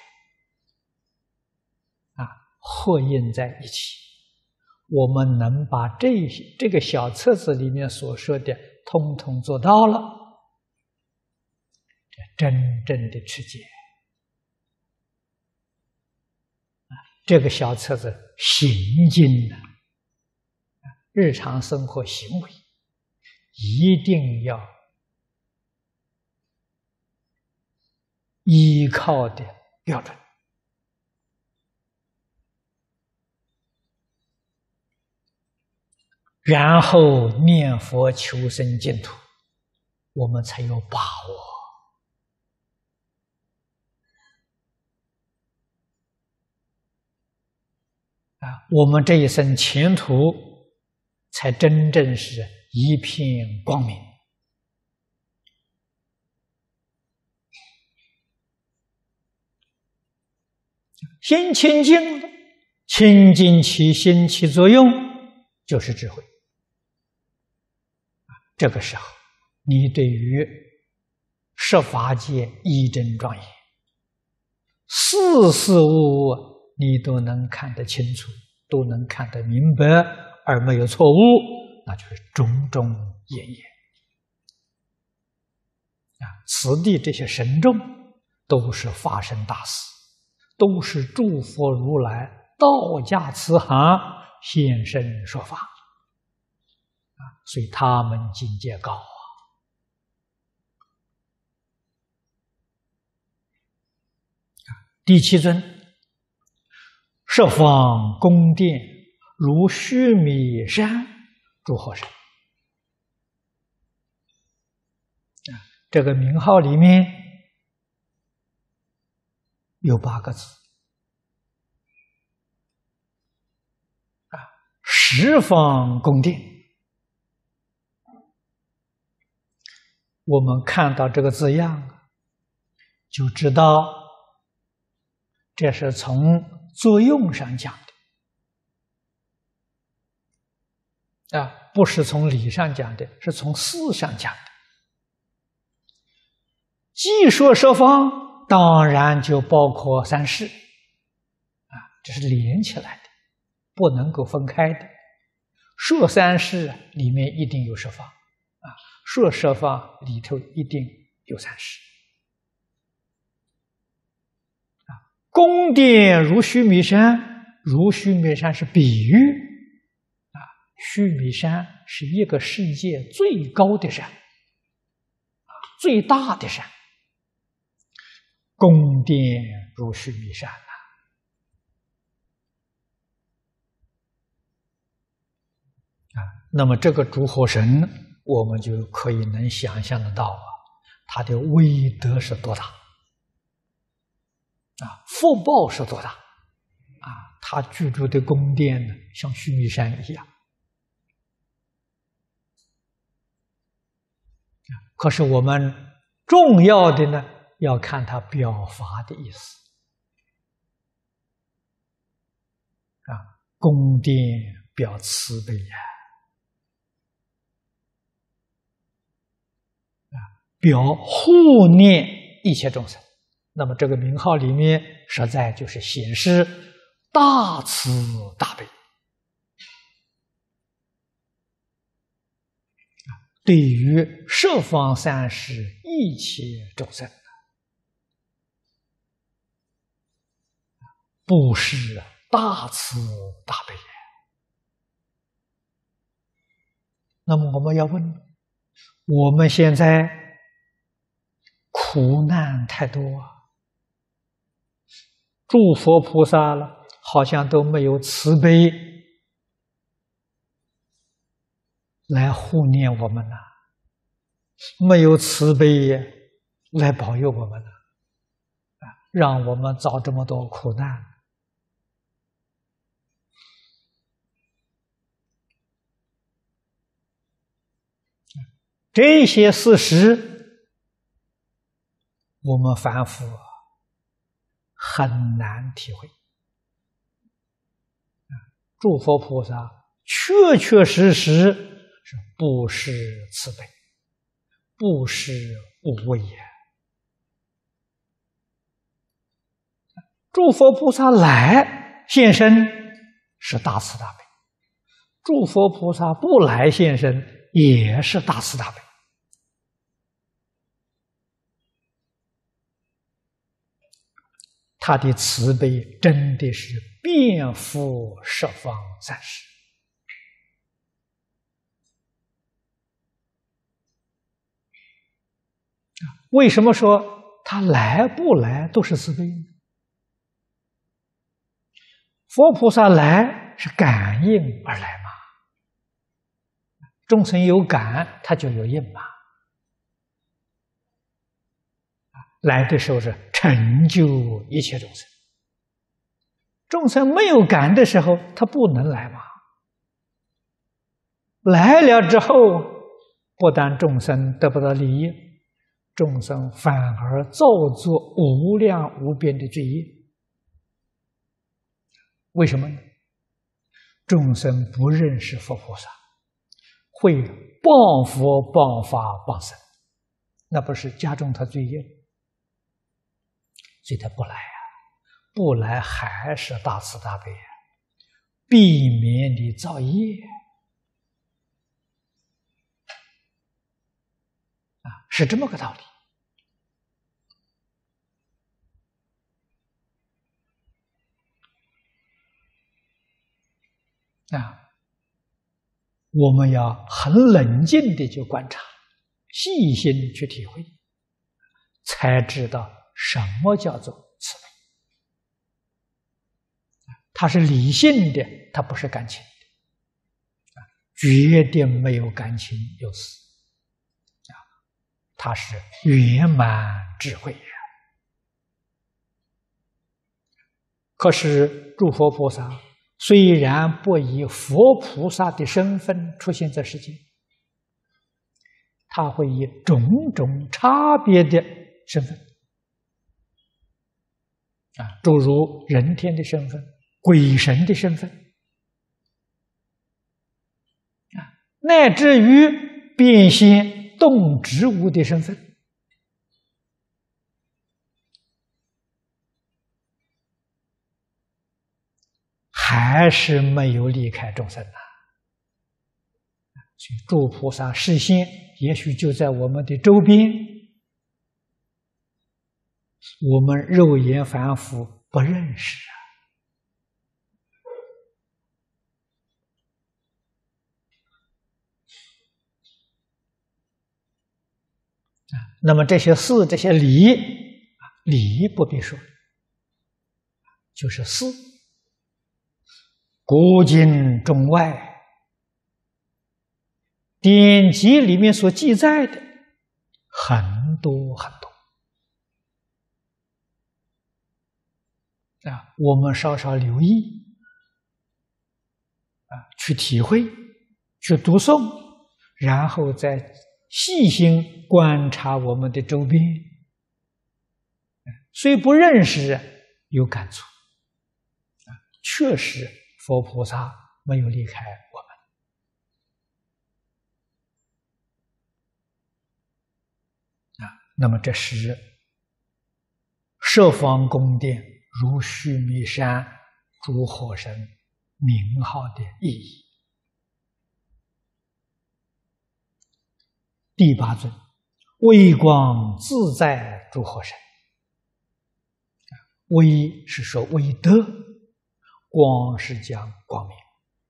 啊，合印在一起。我们能把这些这个小册子里面所说的通通做到了，这真正的持戒啊！这个小册子行经呢，日常生活行为一定要依靠的标准。然后念佛求生净土，我们才有把握啊！我们这一生前途才真正是一片光明。心清净了，清净起心起作用，就是智慧。这个时候，你对于十法界一真庄严，事事物物你都能看得清楚，都能看得明白，而没有错误，那就是种种业业啊！此地这些神众都是法身大士，都是诸佛如来道驾慈航现身说法。所以他们境界高啊！第七尊，十方宫殿如须弥山，诸佛神。啊，这个名号里面有八个字啊，十方宫殿。我们看到这个字样，就知道这是从作用上讲的啊，不是从理上讲的，是从事上讲的。既说十方，当然就包括三世啊，这是连起来的，不能够分开的。说三世里面一定有十方啊。 说设法里头一定有三世。啊，宫殿如须弥山，如须弥山是比喻啊，须弥山是一个世界最高的山，啊，最大的山。宫殿如须弥山呐。啊，那么这个诸佛神，我们就可以能想象得到啊，他的威德是多大，啊，福报是多大，啊，他居住的宫殿呢，像须弥山一样。可是我们重要的呢，要看他表法的意思，啊，宫殿表慈悲呀。表护念一切众生，那么这个名号里面实在就是显示大慈大悲，对于十方三世一切众生，布施大慈大悲。那么我们要问，我们现在苦难太多啊，诸佛菩萨了，好像都没有慈悲来护念我们呐，没有慈悲来保佑我们呐，啊，让我们遭这么多苦难。这些事实，我们凡夫很难体会。诸佛菩萨确确实实是布施慈悲，布施无畏也。诸佛菩萨来现身是大慈大悲，诸佛菩萨不来现身也是大慈大悲。他的慈悲真的是遍覆十方三世。为什么说他来不来都是慈悲呢？佛菩萨来是感应而来嘛，众生有感，他就有应嘛。来的时候是成就一切众生，众生没有感的时候，他不能来嘛。来了之后，不但众生得不到利益，众生反而造作无量无边的罪业。为什么呢？众生不认识佛菩萨，会谤佛谤法谤僧，那不是加重他罪业，所以他不来啊，不来还是大慈大悲啊，避免你造业啊，是这么个道理。啊，我们要很冷静的去观察，细心去体会，才知道什么叫做慈悲。它是理性的，它不是感情的，绝对没有感情有私，啊，它是圆满智慧呀。可是诸佛菩萨虽然不以佛菩萨的身份出现在世间，他会以种种差别的身份啊，诸如人天的身份、鬼神的身份啊，乃至于变现动植物的身份，还是没有离开众生呐。 所以诸菩萨示现，也许就在我们的周边，我们肉眼凡夫不认识啊。那么这些事、这些理，理不必说，就是事，古今中外典籍里面所记载的很多很多啊，我们稍稍留意啊，去体会，去读诵，然后再细心观察我们的周边，虽不认识，有感触啊，确实佛菩萨没有离开我们。那么这是十方宫殿如须弥山诸火神名号的意义。第八尊，微光自在诸火神。微是说微德，光是讲光明。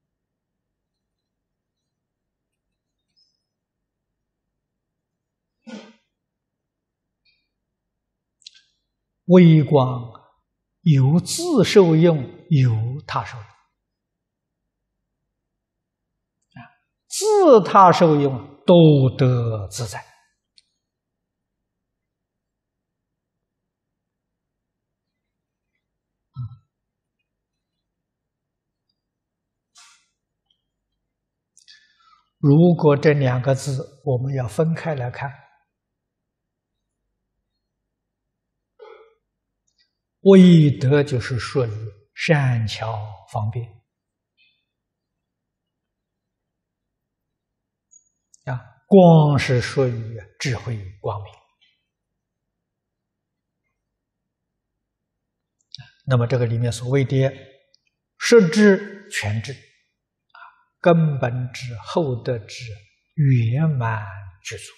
微光有自受用，有他受用。自他受用都得自在。如果这两个字我们要分开来看，微德就是属于善巧方便啊，光是属于智慧光明。那么这个里面所谓的实智全智啊，根本智、后得智圆满具足。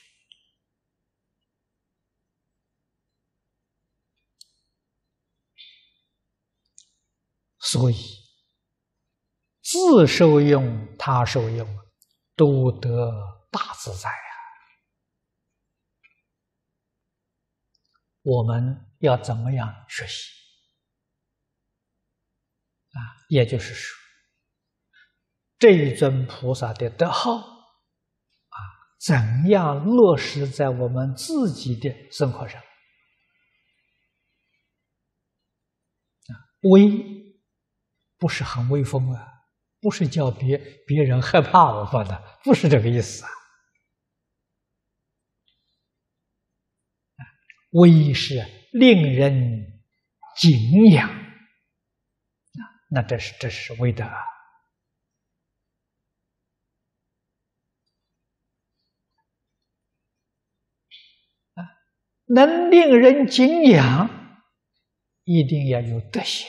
所以自受用他受用都得大自在啊！我们要怎么样学习啊？也就是说，这一尊菩萨的德号啊，怎样落实在我们自己的生活上啊？威不是很威风啊，不是叫别别人害怕我们的，不是这个意思啊。威是令人敬仰，那这是这是威德啊。能令人敬仰，一定要有德行。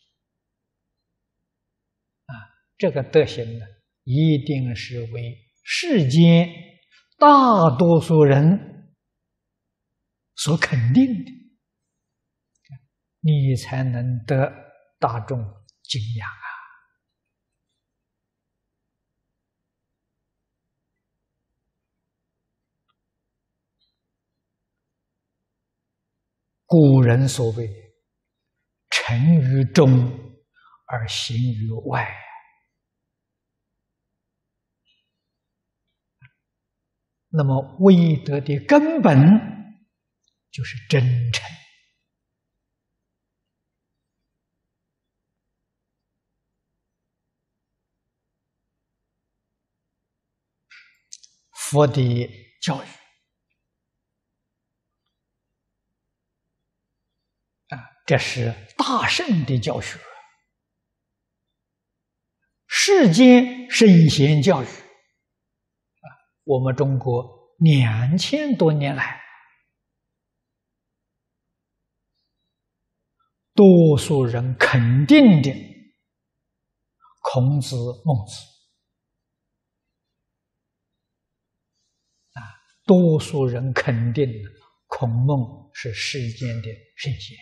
这个德行呢，一定是为世间大多数人所肯定的，你才能得大众敬仰啊。古人所谓“诚于中而行于外”。那么威德的根本就是真诚。佛的教育啊，这是大圣的教学，世间圣贤教育。我们中国两千多年来，多数人肯定的孔子、孟子多数人肯定孔孟是世间的圣贤，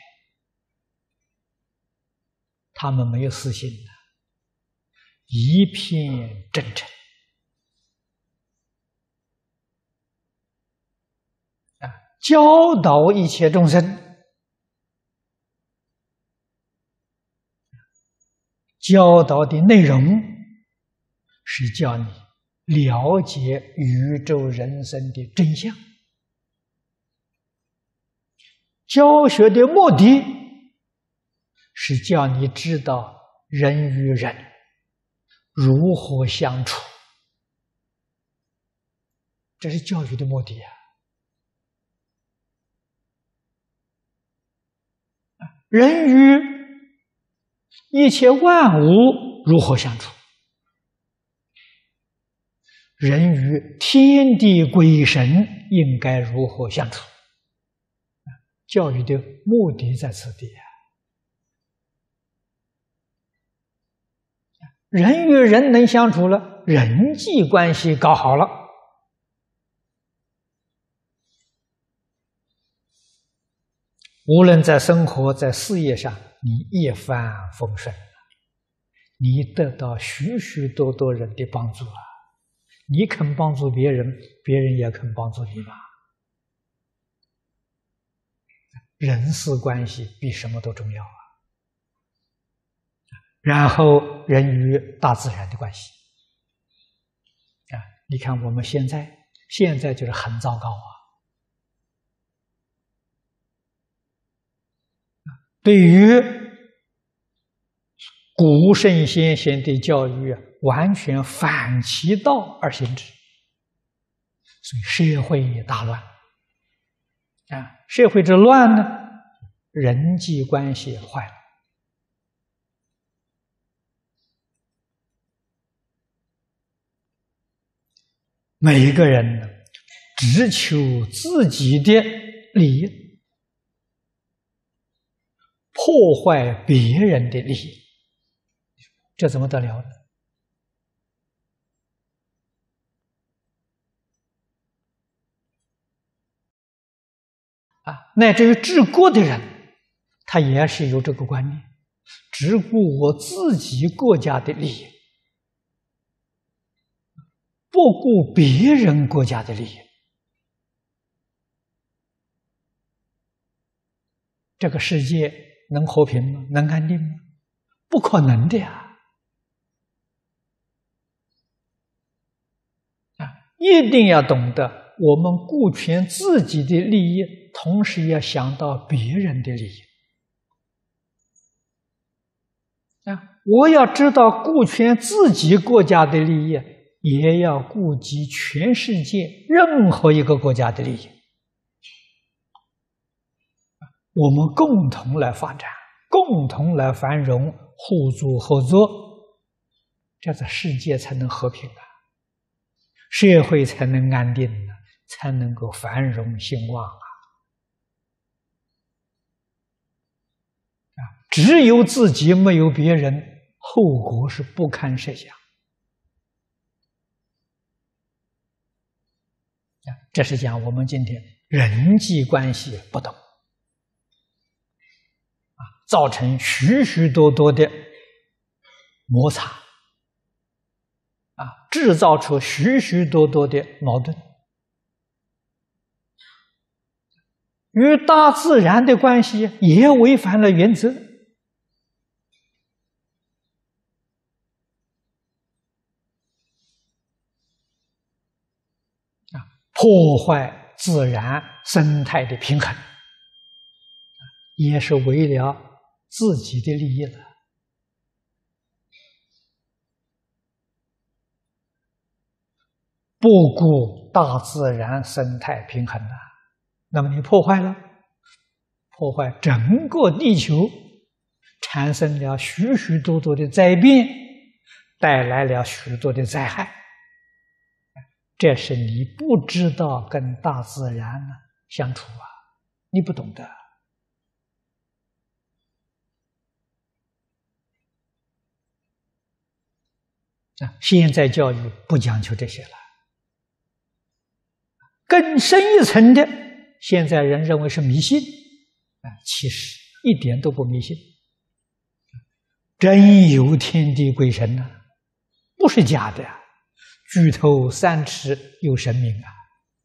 他们没有私心的，一片真诚啊，教导一切众生。教导的内容是叫你了解宇宙人生的真相，教学的目的是叫你知道人与人如何相处，这是教育的目的啊！人与一切万物如何相处？人与天地鬼神应该如何相处？教育的目的在此地啊！人与人能相处了，人际关系搞好了，无论在生活在事业上，你一帆风顺，你得到许许多多人的帮助啊！你肯帮助别人，别人也肯帮助你吧。人事关系比什么都重要啊！然后人与大自然的关系啊，你看我们现在现在就是很糟糕啊！对于古圣先贤的教育完全反其道而行之，所以社会大乱啊！社会之乱呢，人际关系坏了。每一个人呢，只求自己的利益，破坏别人的利益，这怎么得了呢？啊，乃至于治国的人，他也是有这个观念，只顾我自己国家的利益，不顾别人国家的利益。这个世界能和平吗？能安定吗？不可能的呀！啊，一定要懂得，我们顾全自己的利益，同时要想到别人的利益。啊，我要知道顾全自己国家的利益，也要顾及全世界任何一个国家的利益。我们共同来发展，共同来繁荣，互助合作，这样子世界才能和平啊，社会才能安定啊，才能够繁荣兴旺啊！啊，只有自己没有别人，后果是不堪设想。啊，这是讲我们今天人际关系不懂。造成许许多多的摩擦，啊，制造出许许多多的矛盾，与大自然的关系也违反了原则，啊，破坏自然生态的平衡，也是为了自己的利益了，不顾大自然生态平衡了，那么你破坏了，破坏整个地球，产生了许许多多的灾变，带来了许多的灾害，这是你不知道跟大自然相处啊，你不懂得。现在教育不讲究这些了， 更深一层的，现在人认为是迷信，啊，其实一点都不迷信，真有天地鬼神呐、啊，不是假的呀、啊，举头三尺有神明啊，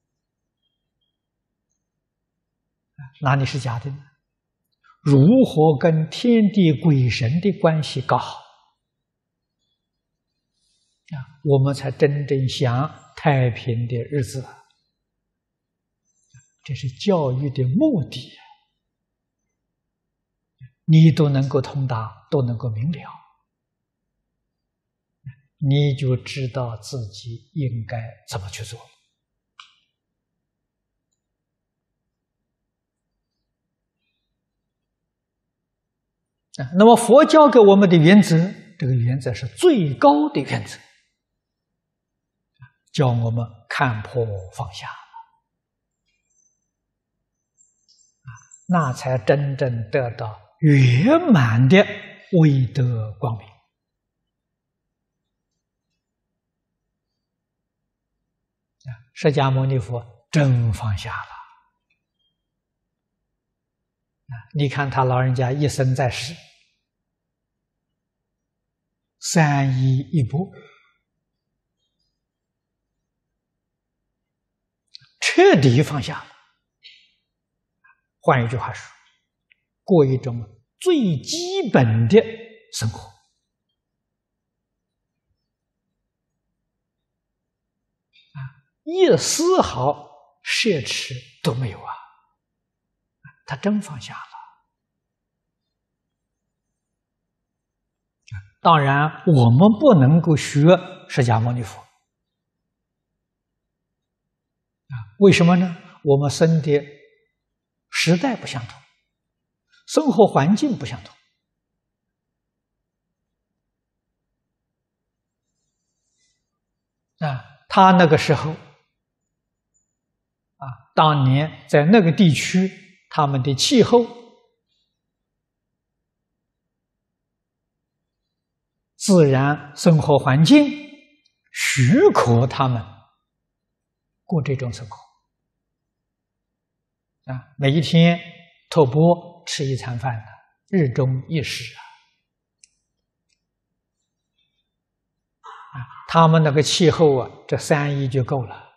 哪里是假的呢？如何跟天地鬼神的关系搞好啊，我们才真正享太平的日子。这是教育的目的，你都能够通达，都能够明了，你就知道自己应该怎么去做。那么佛教给我们的原则，这个原则是最高的原则，叫我们看破放下，那才真正得到圆满的威德光明。释迦牟尼佛真放下了。你看他老人家一生在世，三衣一钵，彻底放下了。换一句话说，过一种最基本的生活。啊，一丝毫奢侈都没有啊！他真放下了。当然，我们不能够学释迦牟尼佛。啊，为什么呢？我们生的时代不相同，生活环境不相同。啊，他那个时候，啊，当年在那个地区，他们的气候、自然生活环境许可他们过这种生活。啊，每一天托钵吃一餐饭的，日中一食啊！啊，他们那个气候啊，这三衣就够了。啊，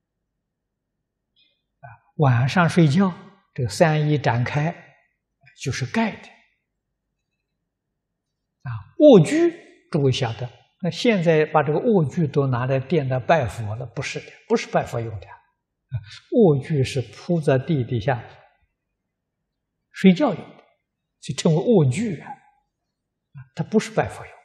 晚上睡觉，这个三衣展开就是盖的。啊，卧具，诸位晓得，那现在把这个卧具都拿来垫着拜佛了，不是的，不是拜佛用的。卧具是铺在地底下睡觉用的，就称为卧具啊，它不是拜佛用。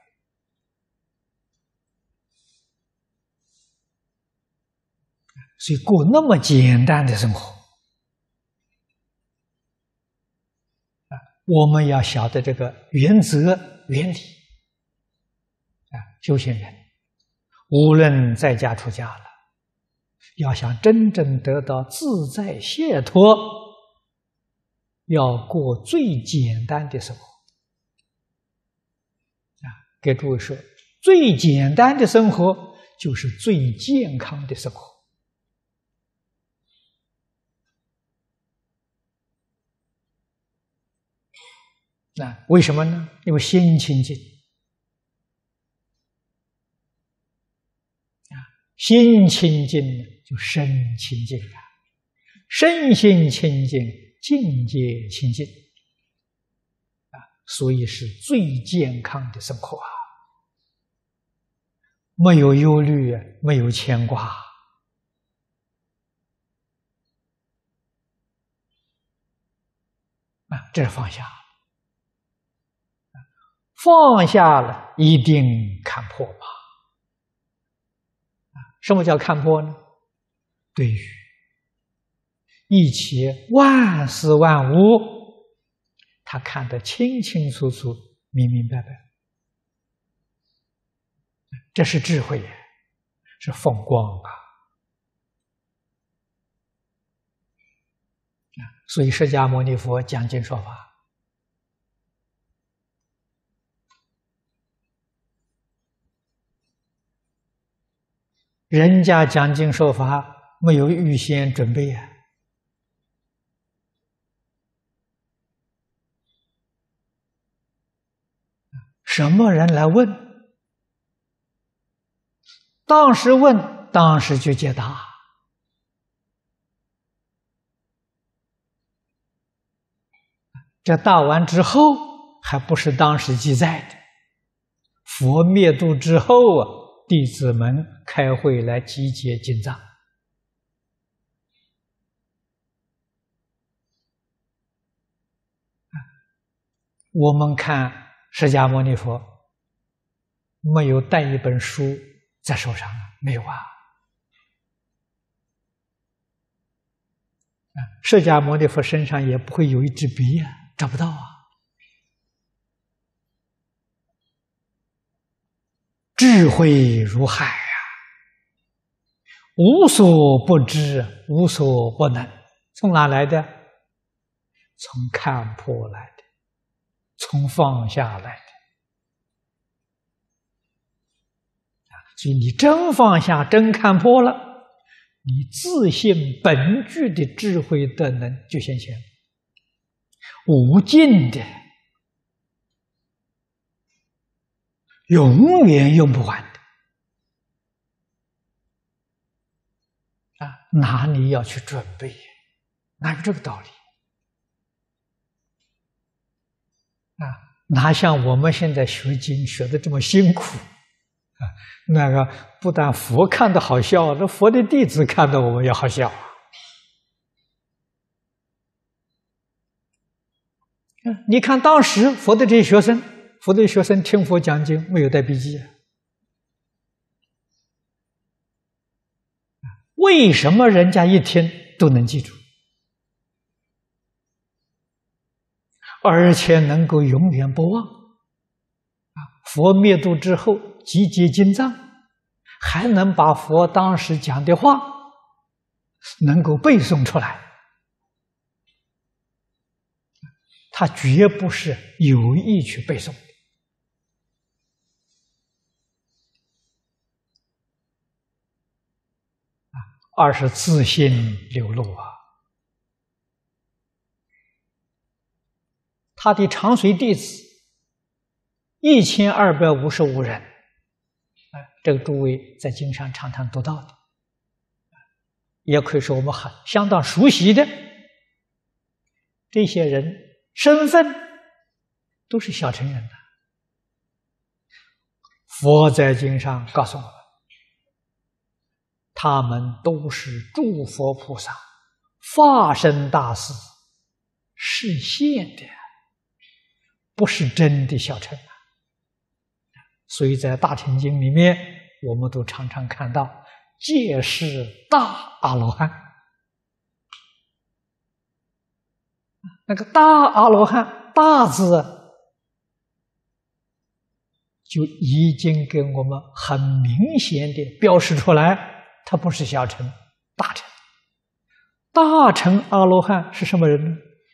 所以过那么简单的生活，啊，我们要晓得这个原则原理啊，修行人无论在家出家了，要想真正得到自在解脱，要过最简单的生活。啊，给诸位说，最简单的生活就是最健康的生活。那为什么呢？因为心清净。啊，心清净就身清净啊，身心清净，境界清净啊，所以是最健康的生活啊，没有忧虑，没有牵挂啊，这是放下。放下了，一定看破吧。什么叫看破呢？对于一切万事万物，他看得清清楚楚、明明白白。这是智慧，是风光啊！所以释迦牟尼佛讲经说法，人家讲经说法没有预先准备啊。什么人来问？当时问，当时就解答。这答完之后，还不是当时记载的。佛灭度之后啊，弟子们开会来集结经藏。我们看释迦牟尼佛没有带一本书在手上，没有啊。释迦牟尼佛身上也不会有一支笔啊，找不到啊。智慧如海啊，无所不知，无所不能。从哪来的？从看破来的，从放下来的。所以你真放下，真看破了，你自信本具的智慧德能就显现，无尽的，永远用不完的啊！哪里要去准备？哪有这个道理啊？哪像我们现在学经学的这么辛苦啊？那个不但佛看的好笑，这佛的弟子看的我们也好笑啊！你看当时佛的这些学生，佛的学生听佛讲经没有带笔记啊？为什么人家一听都能记住，而且能够永远不忘？啊，佛灭度之后集结经藏，还能把佛当时讲的话能够背诵出来。他绝不是有意去背诵的，而是自信流露啊。他的长随弟子一千二百五十五人，啊，这个诸位在经上常常读到的，也可以说我们很相当熟悉的。这些人身份都是小乘人的。佛在经上告诉我们，他们都是诸佛菩萨化身大士示现的，不是真的小乘啊。所以在大乘经里面，我们都常常看到皆是大阿罗汉。那个大阿罗汉，大字就已经给我们很明显的标示出来，他不是小乘，大乘。大乘阿罗汉是什么人呢？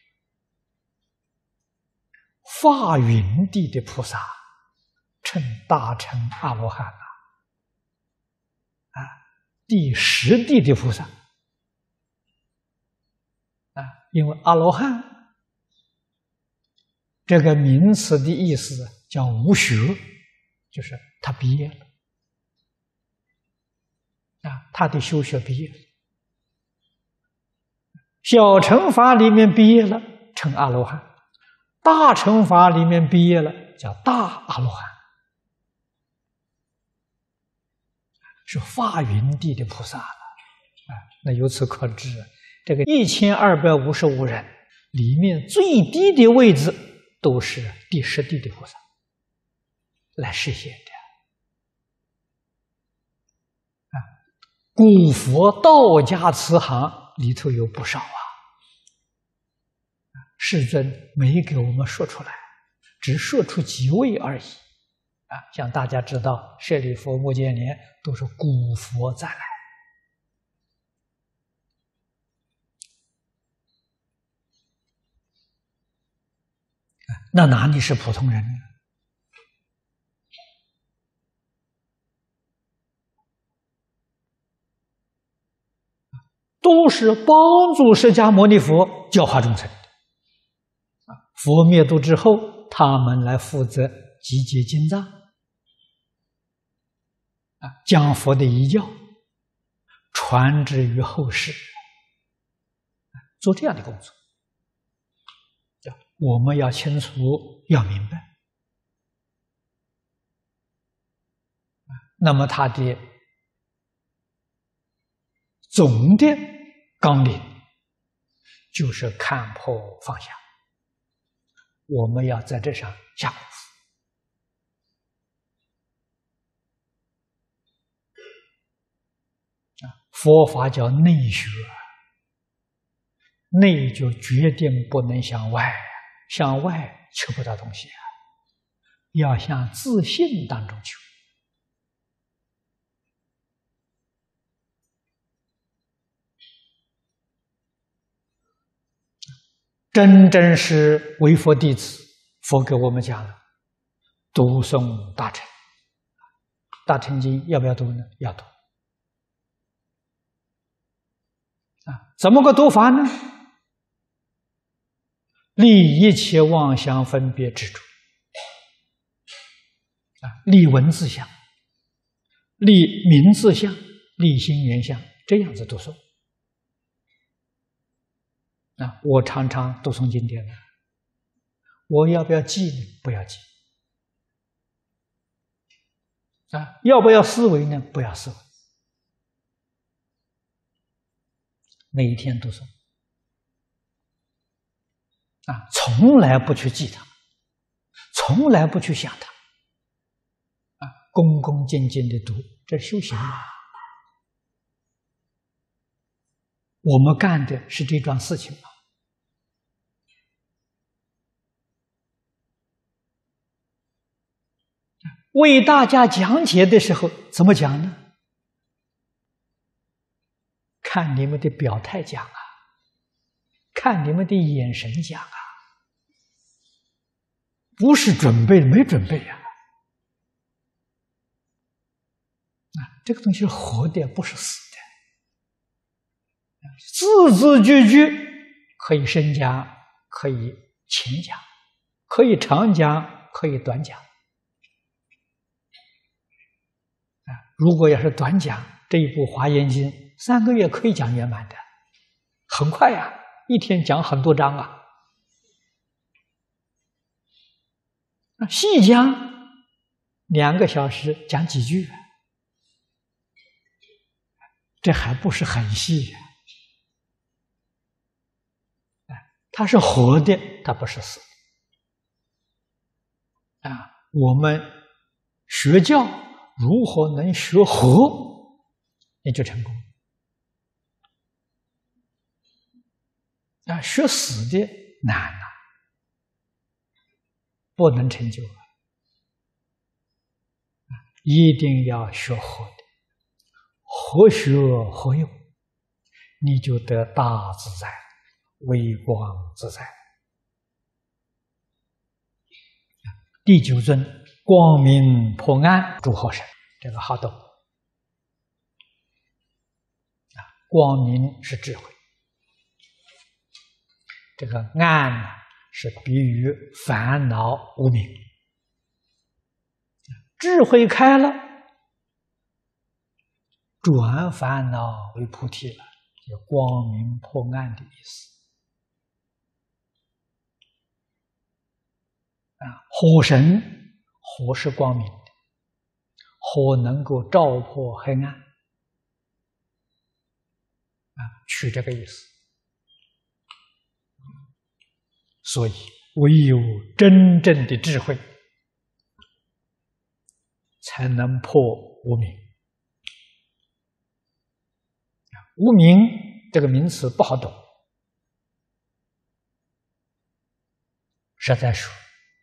化云地的菩萨称大乘阿罗汉啊，啊，第十地的菩萨啊，因为阿罗汉这个名词的意思叫无学，就是他毕业了啊，他的修学毕业了。小乘法里面毕业了称阿罗汉，大乘法里面毕业了叫大阿罗汉，是化云地的菩萨了啊。那由此可知，这个一千二百五十五人里面最低的位置都是第十地的菩萨来实现的啊。古佛道家慈航里头有不少啊，世尊没给我们说出来，只说出几位而已啊。像大家知道，舍利弗、目犍连都是古佛再来。那哪里是普通人呢？ 都是帮助释迦牟尼佛教化众生的。佛灭度之后，他们来负责集结经藏，啊，将佛的遗教传之于后世，做这样的工作。我们要清楚，要明白。那么他的总的纲领就是看破放下，我们要在这上下功夫。佛法叫内学，内就决定不能向外，向外求不到东西啊，要向自信当中求。真正是为佛弟子，佛给我们讲了，读诵大乘，大乘经要不要读呢？要读。啊，怎么个读法呢？立一切妄想分别执着，啊，立文字相，立名字相，立心缘相，这样子读诵。啊，我常常读诵经典呢，我要不要记呢？不要记。啊，要不要思维呢？不要思维。每一天读诵，啊，从来不去记它，从来不去想它，啊，恭恭敬敬的读，这修行嘛。我们干的是这桩事情吗？为大家讲解的时候怎么讲呢？看你们的表态讲啊，看你们的眼神讲啊，不是准备没准备呀、啊。啊，这个东西是活的，不是死的。字字句句可以深讲，可以浅讲，可以长讲，可以短讲。啊，如果要是短讲，这一部《华严经》三个月可以讲圆满的，很快呀、啊，一天讲很多章啊。细讲两个小时讲几句，这还不是很细呀、啊。它是活的，它不是死的。啊，我们学教如何能学活，你就成功。啊，学死的难啊，不能成就啊！一定要学活的，活学活用，你就得大自在、微光自在。第九尊光明破暗诸后神，这个好懂啊！光明是智慧。这个暗呢，是比喻烦恼无明，智慧开了，转烦恼为菩提了，就光明破暗的意思。啊，火神，火是光明的，火能够照破黑暗，啊，取这个意思。所以，唯有真正的智慧，才能破无明。无明这个名词不好懂，实在说，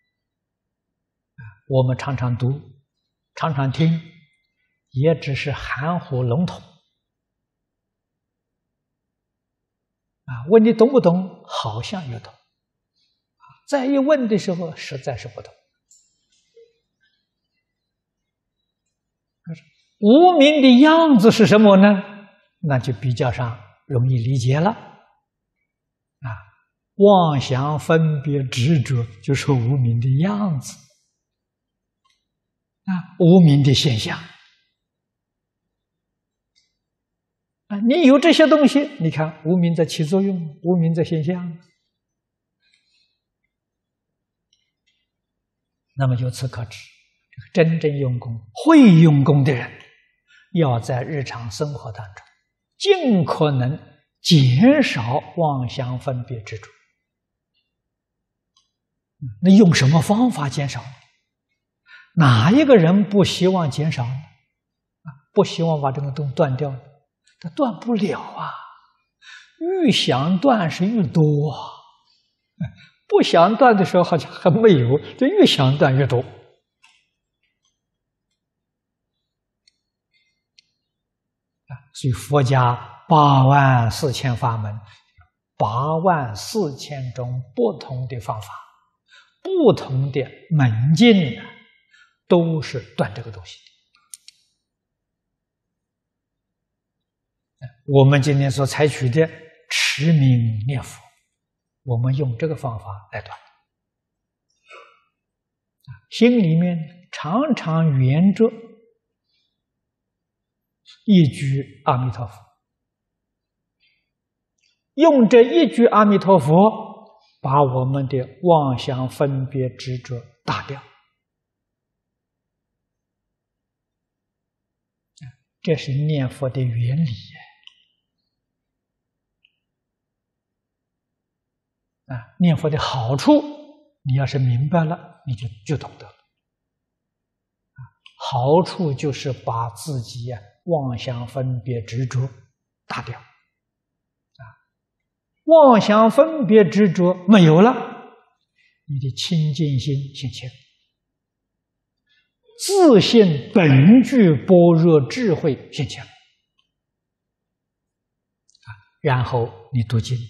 我们常常读，常常听，也只是含糊笼统。啊，问你懂不懂？好像有懂。再一问的时候，实在是不懂。无明的样子是什么呢？那就比较上容易理解了。啊，妄想分别执着就是无明的样子，啊，无明的现象。啊，你有这些东西，你看无明在起作用，无明在现象。那么由此可知，真正用功、会用功的人，要在日常生活当中尽可能减少妄想分别执着。那用什么方法减少？哪一个人不希望减少呢？啊，不希望把这个东西断掉，他断不了啊！越想断是越多啊，不想断的时候好像还没有，这越想断越多。啊，所以佛家八万四千法门，八万四千种不同的方法，不同的门径呢，都是断这个东西。我们今天所采取的持名念佛，我们用这个方法来断。心里面常常缘着一句阿弥陀佛，用这一句阿弥陀佛，把我们的妄想分别执着打掉。这是念佛的原理啊！念佛的好处，你要是明白了，你就就懂得了。好处就是把自己呀、啊、妄想分别执着打掉啊！妄想分别执着没有了，你的清净心现前，自信本具般若智慧现前啊！然后你读经，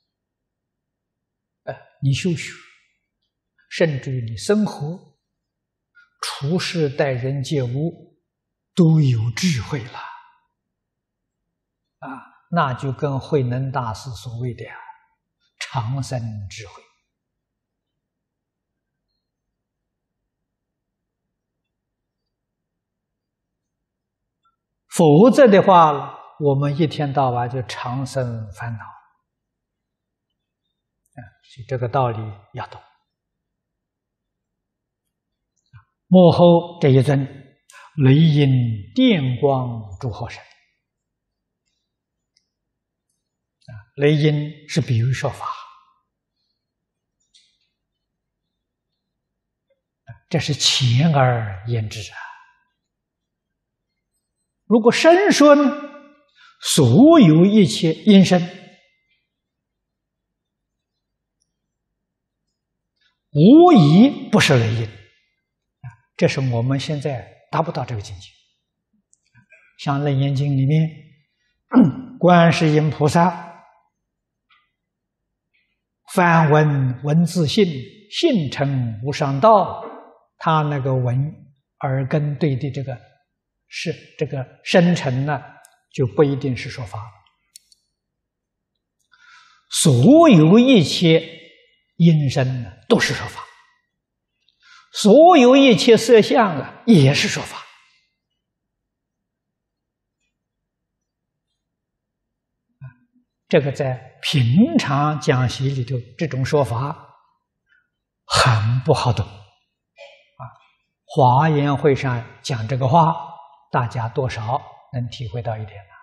呃，你修学，甚至于你生活、处事待人接物都有智慧了啊！那就跟慧能大师所谓的长生智慧。否则的话，我们一天到晚就长生烦恼。所以这个道理要懂。幕后这一尊雷音电光诸佛神，雷音是比喻说法，这是前而言之啊。如果深说呢，所有一切音声，无疑不是雷音，这是我们现在达不到这个境界。像《楞严经》里面，观世音菩萨梵文文字性，性成无上道，他那个文耳根对的这个是这个生成呢，就不一定是说法了。所有一切音声呢，都是说法；所有一切色相啊，也是说法。这个在平常讲习里头，这种说法很不好懂啊。华严会上讲这个话，大家多少能体会到一点了。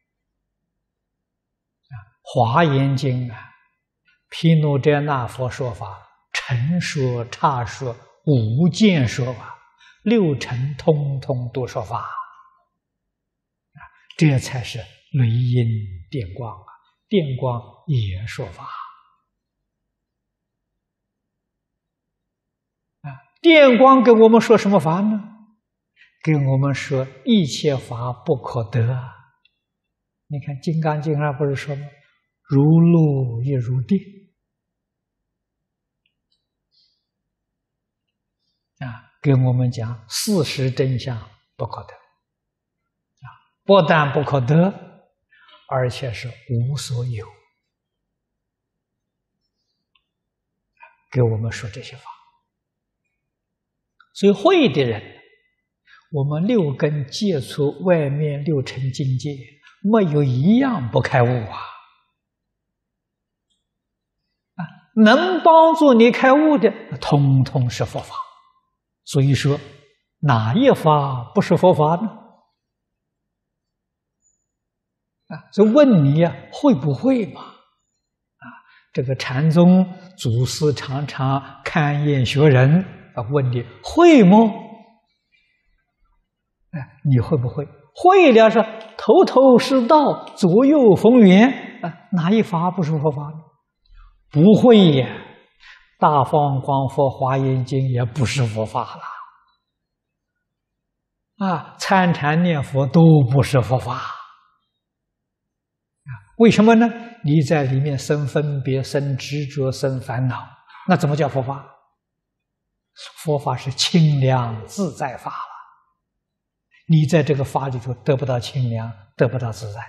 啊，华严经啊，毗卢遮那佛说法，陈说、差说、无间说法，六尘通通都说法啊，这才是雷音电光啊，电光也说法啊。电光跟我们说什么法呢？跟我们说一切法不可得。你看《金刚经》上不是说吗？如露亦如电啊，跟我们讲事实真相不可得啊，不但不可得， 而且是无所有，给我们说这些法。所以会的人，我们六根接触外面六尘境界，没有一样不开悟啊！啊，能帮助你开悟的，通通是佛法。所以说，哪一法不是佛法呢？啊，所以问你呀、啊，会不会嘛？啊，这个禅宗祖师常常勘验学人啊，问你会吗？哎，你会不会？会了是头头是道，左右逢源啊，哪一法不是佛法呢？不会呀，大方广佛华严经也不是佛法了。啊，参禅念佛都不是佛法。啊，为什么呢？你在里面生分别、生执着、生烦恼，那怎么叫佛法？佛法是清凉自在法了。你在这个法里头得不到清凉，得不到自在。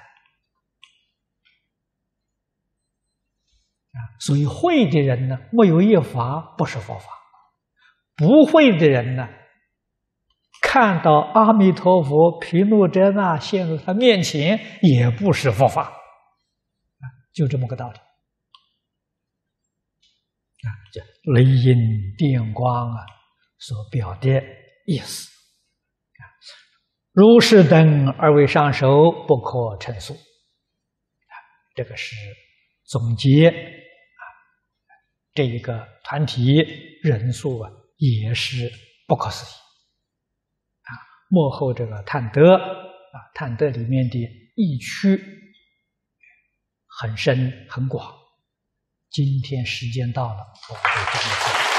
啊，所以会的人呢，没有一法不是佛法；不会的人呢，看到阿弥陀佛、毗卢遮那现入他面前，也不是佛法。啊，就这么个道理。啊，这雷音电光啊所表的意思。啊，如是等而为上首，不可陈述。啊，这个是总结啊，这一个团体人数啊，也是不可思议。啊，幕后这个探德啊，探德里面的义趣很深很广。今天时间到了，我们就讲到这里。